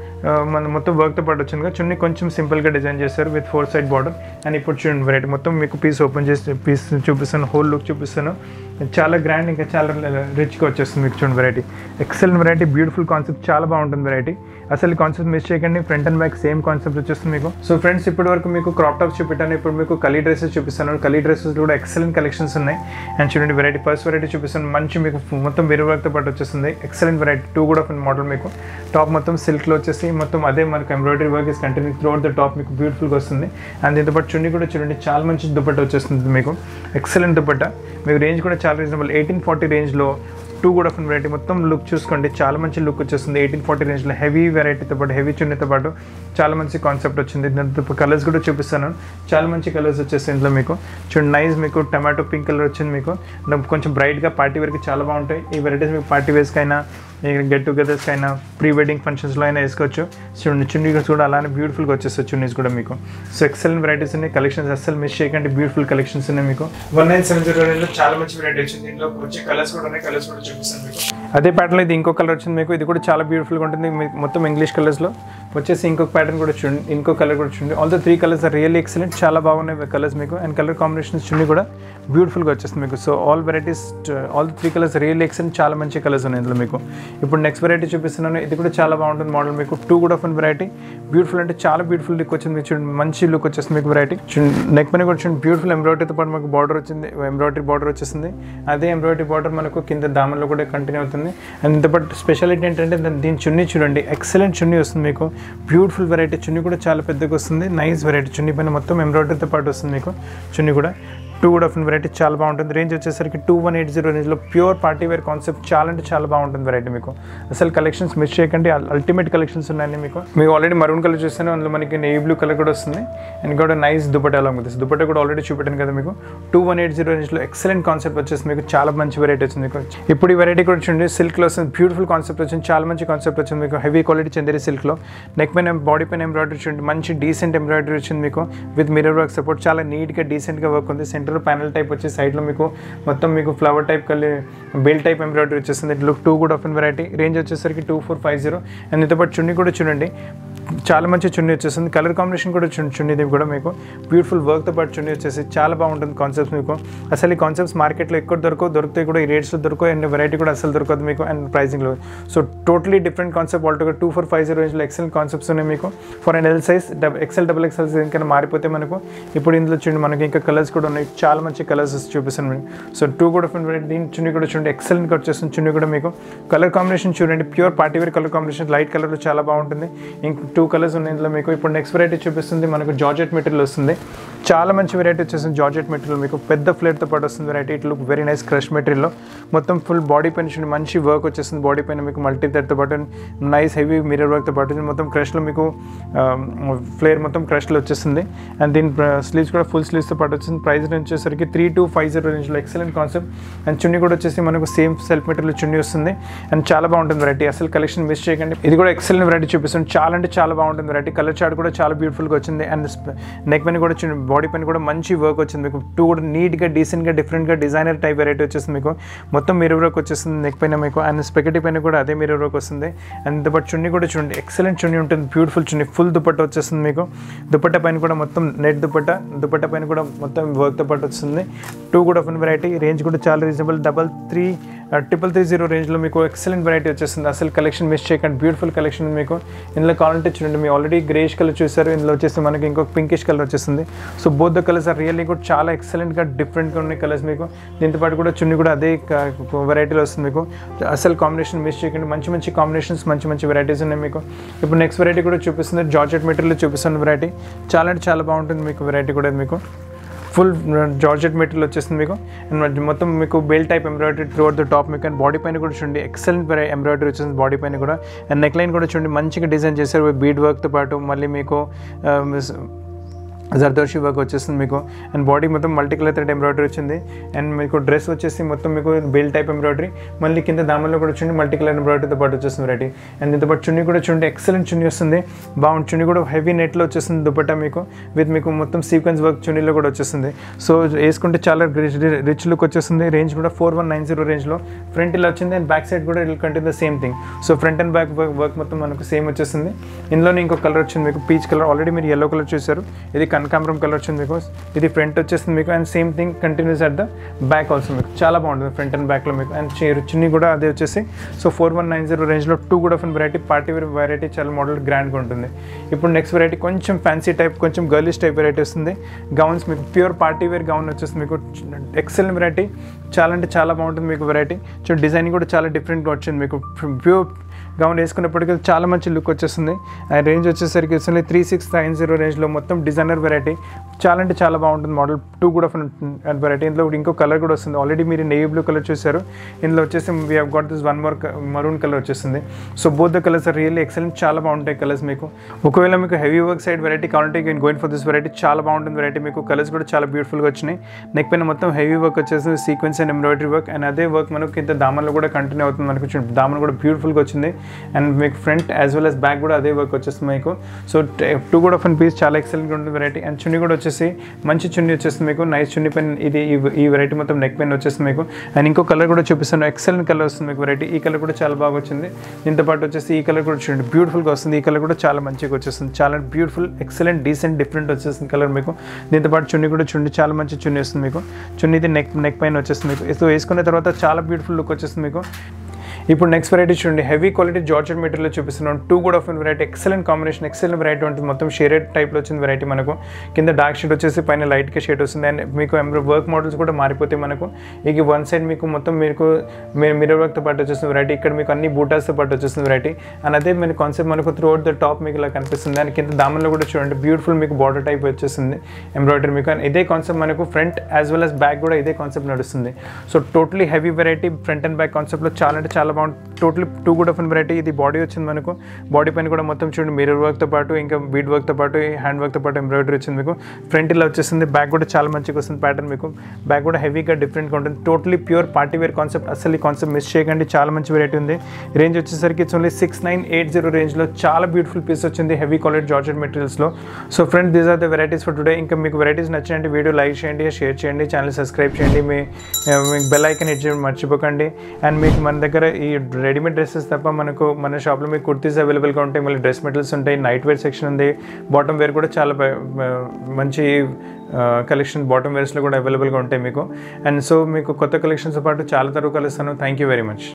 Speaker 1: మన మొత్తం వర్క్తో పాటు వచ్చింది కదా, చున్నీ కొంచెం సింపుల్గా డిజైన్ చేస్తారు with four side border. And ఇప్పుడు చూడండి వెరైటీ మొత్తం మీకు పీస్ ఓపెన్ చేసి పీస్ చూపిస్తాను, హోల్ లుక్ చూపిస్తాను. చాలా గ్రాండ్ ఇంకా చాలా రిచ్గా వచ్చేస్తుంది మీకు చూడండి variety. Excellent variety, beautiful concept, చాలా బాగుంటుంది వెరైటీ. అసలు కాన్సెప్ట్ మిస్ చేయకండి, front and back same concept వచ్చేస్తుంది మీకు. సో ఫ్రెండ్స్ ఇప్పటి వరకు మీకు క్రాప్ టాప్స్ చూపెట్టాను, ఇప్పుడు మీకు కలీ డ్రెస్సెస్ చూపిస్తాను. కలీ డ్రెస్సెస్ కూడా ఎక్సలెంట్ కలెక్షన్స్ ఉన్నాయి. అండ్ చూడండి వెరైటీ, ఫస్ట్ వెరైటీ చూపిస్తాను, మంచి మీకు మొత్తం మిర్రర్ వర్క్తో పాటు వచ్చేస్తుంది. ఎక్సలెంట్ వెరైటీ, టూ కూడా మోడల్ మీకు. టాప్ మొత్తం సిల్క్లో వచ్చేసి మొత్తం అదే మనకు embroidery work is continue throughout the top మీకు బ్యూటిఫుల్గా వస్తుంది. అండ్ దీంతో పాటు చున్నీ కూడా చూడండి చాలా మంచి దుపట్టా వచ్చేస్తుంది మీకు, ఎక్సలెంట్ దుపట్టా. మీకు రేంజ్ కూడా చాలా రీజనబుల్, ఎయిటీన్ ఫార్టీ రేంజ్లో టూ కూడా ఆఫ్ వెరైటీ. మొత్తం లుక్ చూసుకోండి, చాలా మంచి లుక్ వచ్చేస్తుంది ఎయిటీన్ ఫార్టీ రేంజ్లో. హెవీ వెరైటీతో పాటు హెవీ చున్నీతో పాటు చాలా మంచి కాన్సెప్ట్ వచ్చింది. దాంతో కలర్స్ కూడా చూపిస్తాను, చాలా మంచి కలర్స్ వచ్చేస్తాయి ఇందులో మీకు. చూడండి నైస్ మీకు టమాటో పింక్ కలర్ వచ్చింది మీకు, కొంచెం బ్రైట్గా పార్టీ వేర్కి చాలా బాగుంటాయి ఈ వెరైటీస్. మీకు పార్టీ వేర్స్కైనా గెట్ టుగెదర్స్కి అయినా ప్రీ వెడ్డింగ్ ఫంక్షన్స్లో అయినా వేసుకోవచ్చు. చూడండి చున్నీస్ కూడా అలానే బ్యూటిఫుల్గా వచ్చేస్తాయి చున్నీస్ కూడా మీకు. సో ఎక్సలెంట్ వెరైటీస్ ఉన్నాయి, కలెక్షన్స్ అస్సలు మిస్ చేయకండి, బ్యూటిఫుల్ కలెక్షన్స్ ఉన్నాయి మీకు. వన్ నైన్ సెవెన్ జీరో రేంజ్లో చాలా మంచి వెరైటీ వచ్చింది. దీంట్లో వచ్చే కలర్స్ కూడా ఉన్నాయి, కలర్స్ కూడా చూపిస్తాను మీకు. అదే ప్యాటర్న్లో ఇది ఇంకో కలర్ వచ్చింది మీకు, ఇది కూడా చాలా బ్యూటిఫుల్గా ఉంటుంది మీకు. మొత్తం ఇంగ్లీష్ కలర్స్లో వచ్చేసి ఇంకొక ప్యాటర్న్ కూడా చూడండి, ఇంకో కలర్ కూడా చూడండి. All the three colours are really excellent, చాలా బాగున్నాయి కలర్స్ మీకు. అండ్ కలర్ కాంబినేషన్స్ చున్నీ కూడా బ్యూటిఫుల్గా వచ్చేస్తుంది మీకు. So all varieties, all the three colours really excellent, చాలా మంచి కలర్స్ ఉన్నాయి ఇందులో మీకు. ఇప్పుడు నెక్స్ట్ వెరైటీ చూపిస్తున్నాను, ఇది కూడా చాలా బాగుంటుంది మోడల్ మీకు. టూ కూడా ఆఫ్ వెరైటీ, బ్యూటిఫుల్ అంటే చాలా బ్యూటిఫుల్ లుక్ వచ్చింది మీకు. చూడండి మంచి లుక్ వచ్చేస్తుంది మీకు వెరైటీ. చూడండి నెక్ పైన కూడా చూడండి బ్యూటిఫుల్ ఎంబ్రాయిడరీతో పాటు మనకు బార్డర్ వచ్చింది, ఎంబ్రాయిడరీ బార్డర్ వచ్చేసింది. అదే ఎంబ్రాయిడరీ బార్డర్ మనకు కింద దామన్లో కూడా కంటిన్యూ అవుతుంది. అండ్ ఇంత బట్ స్పెషాలిటీ ఏంటంటే దీని చున్నీ చూడండి, ఎక్సలెంట్ చున్నీ వస్తుంది మీకు, బ్యూటిఫుల్ వెరైటీ. చున్నీ కూడా చాలా పెద్దగా వస్తుంది, నైస్ వెరైటీ. చున్నీ పైన మొత్తం ఎంబ్రాయిడరీతో పాటు వస్తుంది మీకు చున్నీ కూడా. టూ కూడా ఆఫ్ వెరైటీ చాలా బాగుంటుంది. రేంజ్ వచ్చేసరికి టూ వన్ ఎయిట్ జీరో రేంజ్లో ప్యూర్ పార్టీ వేర్ కాన్సెప్ట్, చాలా అంటే చాలా బాగుంటుంది వెరైటీ మీకు. అసలు కలెక్షన్స్ మిస్ చేయకండి, అల్టిమేట్ కలెక్షన్స్ ఉన్నాయండి మీకు. మీకు ఆల్రెడీ మరూన్ కలర్ చూస్తాను, అందులో మనకి నేవీ బ్లూ కలర్ కూడా వస్తుంది. అండ్ కూడా నైస్ దుపట్టా అలా ఉంది, దుపట్టా కూడా ఆల్రెడీ చూపెట్టాను కదా మీకు. టూ వన్ ఎయిట్ జీరో రేంజ్లో ఎక్సలెంట్ కాన్సెప్ట్ వచ్చేసి మీకు, చాలా మంచి వెరైటీ వచ్చింది మీకు. ఇప్పుడు ఈ వెరైటీ కూడా చూడండి, సిల్క్లో వస్తుంది, బ్యూటిఫుల్ కాన్సెప్ట్ వచ్చింది, చాలా మంచి కాన్సెప్ట్ వచ్చింది మీకు. హెవీ క్వాలిటీ చందేరి సిల్క్లో. నెక్ పైన బాడీ పైన ఎంబ్రాయిడరీ చూడండి, మంచి డీసెంట్ ఎంబ్రాయిడరీ వచ్చింది మీకు విత్ మిర్రర్ వర్క్ సపోర్ట్. చాలా నీట్గా డీసెంట్గా వర్క్ ఉంది. సెంటర్ ప్యానల్ టైప్ వచ్చి సైడ్లో మీకు మొత్తం మీకు ఫ్లవర్ టైప్ కలిగి బెల్ టైప్ ఎంబ్రాయిడరీ వచ్చేస్తుంది. లుక్ టూ కూడా ఆఫ్ వెరైటీ. రేంజ్ వచ్చేసరికి two four five zero. And ఇంత పాటు చున్నీ కూడా చూడండి, చాలా మంచి చున్నీ వచ్చేస్తుంది. కలర్ కాంబినేషన్ కూడా చూడండి, చున్నీది కూడా మీకు బ్యూటిఫుల్ వర్క్తో పాటు చున్నీ వచ్చేసి చాలా బాగుంటుంది కాన్సెప్ట్స్ మీకు. అసలు ఈ కాన్సెప్ట్స్ మార్కెట్లో ఎక్కువ దొరకవు, దొరుకుతాయి కూడా ఈ రేట్స్లో దొరకవు. అండ్ వెరైటీ కూడా అసలు దొరకదు మీకు, అండ్ ప్రైసింగ్లో. సో టోటలీ డిఫరెంట్ కాన్సెప్ట్ ఆల్టోగా. టూ ఫోర్ ఫైవ్ జీరో రేంజ్లో ఎక్సెల్ కాన్సెప్ట్స్ ఉన్నాయి మీకు. For and L size dub XL double XL size ఇంకా మారిపోతే మనకు ఇప్పుడు ఇందులో చూడండి మనకి ఇంకా కలర్స్ కూడా ఉన్నాయి, చాలా మంచి కలర్స్ చూపిస్తాను మీకు. సో టూ కూడా వెరైటీ. దీని చున్నీ కూడా చూడండి, ఎక్సలెంట్గా వచ్చేస్తుంది చున్నీ కూడా మీకు. కలర్ కాంబినేషన్ చూడండి, pure party wear colour combination, light కలర్లో చాలా బాగుంటుంది. ఇంక టూ కలర్స్ ఉన్నాయి ఇందులో మీకు. ఇప్పుడు నెక్స్ట్ వెరైటీ చూపిస్తుంది మనకు జార్జెట్ మెటీరియల్ వస్తుంది, చాలా మంచి వెరైటీ వచ్చేసింది జార్జెట్ మెటీరియల్ మీకు. పెద్ద ఫ్లేట్తో పాటు వస్తుంది variety. It look very nice crush మెటీరియల్లో. మొత్తం ఫుల్ బాడీ పైన చూడండి మంచి వర్క్ వచ్చేస్తుంది, బాడీ పైన మీకు మల్టీ థ్రెడ్తో పాటు నైస్ హెవీ మిర్రర్ వర్క్తో పాటు మొత్తం క్రష్లో మీకు ఫ్లేర్ మొత్తం క్రష్లో వచ్చేస్తుంది. అండ్ దీని స్లీవ్స్ కూడా ఫుల్ స్లీవ్స్తో పాటు వచ్చింది. ప్రైస్ రేంజ్ వచ్చేసరికి త్రీ టూ ఫైవ్ జీరో రేంజ్లో ఎక్సలెంట్ కాన్సెప్ట్. అండ్ చున్నీ కూడా వచ్చేసి మనకు సేమ్ సెల్ఫ్ మెటీరియల్ చున్నీ వస్తుంది. అండ్ చాలా బాగుంటుంది వెరైటీ, అసలు కలెక్షన్ మిస్ చేయకండి. ఇది కూడా ఎక్సలెంట్ వెరైటీ చూపిస్తుంది, చాలా అంటే చాలా బాగుంటుంది వెరైటీ. కలర్ చార్ట్ కూడా చాలా బ్యూటిఫుల్గా వచ్చింది. అండ్ నెక్ పైన కూడా బాడీ పైన కూడా మంచి వర్క్ వచ్చింది మీకు. టూ కూడా నీట్గా డీసెంట్గా డిఫరెంట్గా డిజైనర్ టైప్ వెరైటీ వచ్చేస్తుంది మీకు. మొత్తం మిర్రర్ వర్క్ వచ్చేస్తుంది నెక్ పైన మీకు. అండ్ స్పెగటీ పైన కూడా అదే మిర్రర్ వర్క్ వస్తుంది. అండ్ బట్ చున్నీ కూడా చూడండి, ఎక్సలెంట్ చున్నీ ఉంటుంది, బ్యూటిఫుల్ చున్నీ. ఫుల్ దుపట్టా వచ్చేస్తుంది మీకు. దుపట్టా పైన కూడా మొత్తం నెట్ దుపట్టా, దుపట్టా పైన కూడా మొత్తం వర్క్తో పాటు వస్తుంది. టూ కూడా ఫుల్ వెరైటీ. రేంజ్ కూడా చాలా reasonable, double three triple three zero రేంజ్లో మీకు ఎక్సలెంట్ వెరైటీ వచ్చేస్తుంది. అసలు కలెక్షన్ మిస్ చేయకండి, బ్యూటిఫుల్ కలెక్షన్ మీకు. ఇందులో కావాలంటే చూడండి, మీరు ఆల్రెడీ గ్రేష్ కలర్ చూసారు, ఇందులో వచ్చేసి మనకి ఇంకొక పింకిష్ కలర్ వచ్చేస్తుంది. So both the colours are really కూడా చాలా ఎక్సలెంట్గా డిఫరెంట్గా ఉన్నాయి కలర్స్ మీకు. దీంతో పాటు కూడా చున్నీ కూడా అదే వెరైటీలో వస్తుంది మీకు. అసలు కాంబినేషన్ మిస్ చేయకండి, మంచి మంచి కాంబినేషన్స్, మంచి మంచి వెరైటీస్ ఉన్నాయి మీకు. ఇప్పుడు నెక్స్ట్ వెరైటీ కూడా చూపిస్తుంది, జార్జెట్ మెటీరియల్ చూపిస్తున్న వెరైటీ. చాలా అంటే చాలా బాగుంటుంది మీకు వెరైటీ కూడా మీకు. ఫుల్ జార్జెట్ మెటీరియల్ వచ్చేస్తుంది మీకు. అండ్ మొత్తం మీకు bell type embroidery throughout the top మీకు. అండ్ బాడీ పైన కూడా చూడండి ఎక్సలెంట్ ఎంబ్రాయిడరీ వచ్చేసింది బాడీ పైన కూడా. అండ్ నెక్ లైన్ కూడా చూడండి మంచిగా డిజైన్ చేశారు బీడ్ వర్క్తో పాటు. మళ్ళీ మీకు జర్దోషి వర్క్ వచ్చేస్తుంది మీకు. అండ్ బాడీ మొత్తం మల్టీ కలర్ థ్రెడ్ ఎంబ్రాయిడరీ వచ్చింది. అండ్ మీకు డ్రెస్ వచ్చేసి మొత్తం మీకు బెల్ టైప్ ఎంబ్రాయిడరీ, మళ్ళీ కింద దామల్లో కూడా చూడండి మల్టీ కలర్ ఎంబ్రాయిడరీతో పాటు వచ్చేస్తుంది వెరైటీ. అండ్ దీంతో పాటు చున్నీ కూడా చూడండి ఎక్సలెంట్ చున్నీ వస్తుంది, బాగుంది. చున్నీ కూడా హెవీ నెట్లో వచ్చేస్తుంది దుపట్టా మీకు, విత్ మీకు మొత్తం సీక్వెన్స్ వర్క్ చున్నీలో కూడా వచ్చేస్తుంది. సో వేసుకుంటే చాలా రిచ్ లుక్ వచ్చేస్తుంది. రేంజ్ కూడా ఫోర్ వన్ నైన్ జీరో రేంజ్లో. ఫ్రంట్ ఇలా వచ్చింది అండ్ బ్యాక్ సైడ్ కూడా will continue the same thing. So front and back work మొత్తం మనకు సేమ్ వచ్చేస్తుంది. ఇందులోనే ఇంకో కలర్ వచ్చింది మీకు, పీచ్ కలర్. ఆల్రెడీ మీరు ఎల్లో కలర్ చూసారు, ఇది కనకాంబరం కలర్ వచ్చింది మీకు. ఇది ఫ్రంట్ వచ్చేస్తుంది మీకు. And same thing continues at the back also మీకు. చాలా బాగుంటుంది ఫ్రంట్ అండ్ బ్యాక్లో మీకు. అండ్ చున్నీ కూడా అదే వచ్చేసి. So four one nine zero రేంజ్లో టూ కూడా of variety, party wear variety, చాలా మోడల్ గ్రాండ్గా ఉంటుంది. ఇప్పుడు నెక్స్ట్ వెరైటీ కొంచెం ఫ్యాన్సీ టైప్, కొంచెం గర్లిష్ టైప్ వెరైటీ వస్తుంది. గౌన్స్ మీకు ప్యూర్ పార్టీ వేర్ గౌన్ వచ్చేస్తుంది మీకు. ఎక్సలెంట్ వెరైటీ, చాలా అంటే చాలా బాగుంటుంది మీకు వెరైటీ. సో డిజైనింగ్ కూడా చాలా డిఫరెంట్గా వచ్చింది మీకు. ప్యూర్ గౌన్ వేసుకున్నప్పటికీ చాలా మంచి లుక్ వచ్చేస్తుంది. ఆ రేంజ్ వచ్చేసరికి వస్తుంది త్రీ సిక్స్ నైన్ జీరో రేంజ్లో మొత్తం డిజైనర్ వెరైటీ. చాలా అంటే చాలా బాగుంటుంది మోడల్. టూ కూడా వెరైటీ. ఇందులో ఇంకో కలర్ కూడా వస్తుంది. ఆల్రెడీ మీరు నేవీ బ్లూ కలర్ చూసారు, ఇందులో వచ్చేసి we have got this one more maroon colour వచ్చేస్తుంది. So both the colours are really excellent, చాలా బాగుంటాయి కలర్స్ మీకు. ఒకవేళ మీకు హెవీ వర్క్ సైడ్ వెరైటీ కావాలంటే you can going for this variety. చాలా బాగుంటుంది వెరైటీ మీకు. కలర్స్ కూడా చాలా బ్యూటిఫుల్గా వచ్చినాయి. నెక్ పైన మొత్తం హెవీ వర్క్ వచ్చేసి sequence and embroidery work. And అదే వర్క్ మనకు కింద దామన్లో కూడా కంటిన్యూ అవుతుంది మనకు. దామన్ కూడా బ్యూటిఫుల్గా వచ్చింది. అండ్ మీకు front as well as back కూడా అదే వర్క్ వచ్చేస్తుంది మీకు. సో టూ కూడా ఆఫ్ పీస్ చాలా ఎక్సలెంట్గా ఉంటుంది వెరైటీ. అండ్ చున్నీ కూడా వచ్చేసి మంచి చున్నీ వచ్చేస్తుంది మీకు. నైస్ చున్నీ పైన ఇది ఈ వెరైటీ మొత్తం నెక్ పైన వచ్చేస్తుంది మీకు. అండ్ ఇంకో కలర్ కూడా చూపిస్తాను, ఎక్సలెంట్ కలర్ వస్తుంది మీకు వెరైటీ. ఈ కలర్ కూడా చాలా బాగా వచ్చింది. దీంతో పాటు వచ్చేసి ఈ కలర్ కూడా చూడండి బ్యూటిఫుల్గా వస్తుంది. ఈ కలర్ కూడా చాలా మంచిగా వచ్చేస్తుంది. చాలా బ్యూటిఫుల్, ఎక్సలెంట్, డీసెంట్, డిఫరెంట్ వచ్చేస్తుంది కలర్ మీకు. దీంతో పాటు చున్నీ కూడా చూడండి చాలా మంచి చున్నీ వస్తుంది మీకు. చున్నీ ఇది నెక్ నెక్ పైన వచ్చేస్తుంది మీకు. సో వేసుకున్న తర్వాత చాలా బ్యూటిఫుల్ లుక్ వచ్చేస్తుంది మీకు. ఇప్పుడు నెక్స్ట్ వెరైటీ చూడండి, హెవీ క్వాలిటీ జార్జెట్ మెటీరియల్ చూపిస్తున్నాం. టూ కూడా of variety, excellent combination, excellent variety ఉంటుంది. మొత్తం షేడెడ్ టైప్లో వచ్చింది వెరైటీ మనకు. కింద డార్క్ షేడ్ వచ్చేసి పైన లైట్గా షేడ్ వస్తుంది. అండ్ మీకు ఎంబ్రో వర్క్ మోడల్స్ కూడా మారిపోతాయి మనకు. ఇక వన్ సైడ్ మీకు మొత్తం మీకు మిర్రర్ వర్క్తో పాటు వచ్చేస్తుంది వెరైటీ. ఇక్కడ మీకు అన్ని బూటాస్తో పాటు వచ్చేస్తుంది వెరైటీ. అండ్ అదే మీకు కాన్సెప్ట్ మనకు త్రూ అవుట్ ద టాప్ మీకు ఇలా కనిపిస్తుంది. అండ్ కింద దామన్లో కూడా చూడండి బ్యూటిఫుల్ మీకు బార్డర్ టైప్ వచ్చేస్తుంది ఎంబ్రాయిడరీ మీకు. అండ్ ఇదే కాన్సెప్ట్ మనకు front as well as back కూడా ఇదే కాన్సెప్ట్ నడుస్తుంది. So totally heavy variety, front and back కాన్సెప్ట్లో చాలా అంటే చాలా బాగుంటుంది. టోటలీ టూ కూడా ఆఫ్ వెరైటీ. ఇది బాడీ వచ్చింది మనకు. బాడీ పైన కూడా మొత్తం చూడండి మిర్రర్ వర్క్తో పాటు ఇంకా బీడ్ వర్క్తో పాటు హ్యాండ్ వర్క్తో పాటు ఎంబ్రాయిడరీ వచ్చింది మీకు. ఫ్రంట్ ఇలా వచ్చేస్తుంది, బ్యాక్ కూడా చాలా మంచిగా వస్తుంది ప్యాటర్న్ మీకు. బ్యాక్ కూడా హెవీగా డిఫరెంట్గా ఉంటుంది. Totally pure party wear concept. అసలు ఈ కాన్సెప్ట్ మిస్ చేయకండి, చాలా మంచి వెరైటీ ఉంది. రేంజ్ వచ్చేసరికి it's only six nine eight zero రేంజ్లో చాలా బ్యూటిఫుల్ పీస్ వచ్చింది హెవీ క్వాలిటీ జార్జెట్ మెటీరియల్స్లో. So friend, these are the varieties for today. ఇంకా మీకు వెరైటీస్ నచ్చినట్టు వీడియో లైక్ చేయండి, షేర్ చేయండి, ఛానల్ సబ్స్క్రైబ్ చేయండి, మీ మీకు బెల్ ఐకన్ హిట్ చేయడం మర్చిపోకండి. అండ్ మీకు మన దగ్గర ఈ రెడీమేడ్ డ్రెస్సెస్ తప్ప మనకు మన షాప్లో మీకు కుర్తీస్ అవైలబుల్గా ఉంటాయి, మళ్ళీ డ్రెస్ మెటీరియల్స్ ఉంటాయి, నైట్ వేర్ సెక్షన్ ఉంది, బాటమ్ వేర్ కూడా చాలా మంచి కలెక్షన్ బాటమ్ వేర్స్లో కూడా అవైలబుల్గా ఉంటాయి మీకు. అండ్ సో మీకు కొత్త కలెక్షన్స్తో పాటు చాలా తరువు కలుస్తాను. Thank you very much.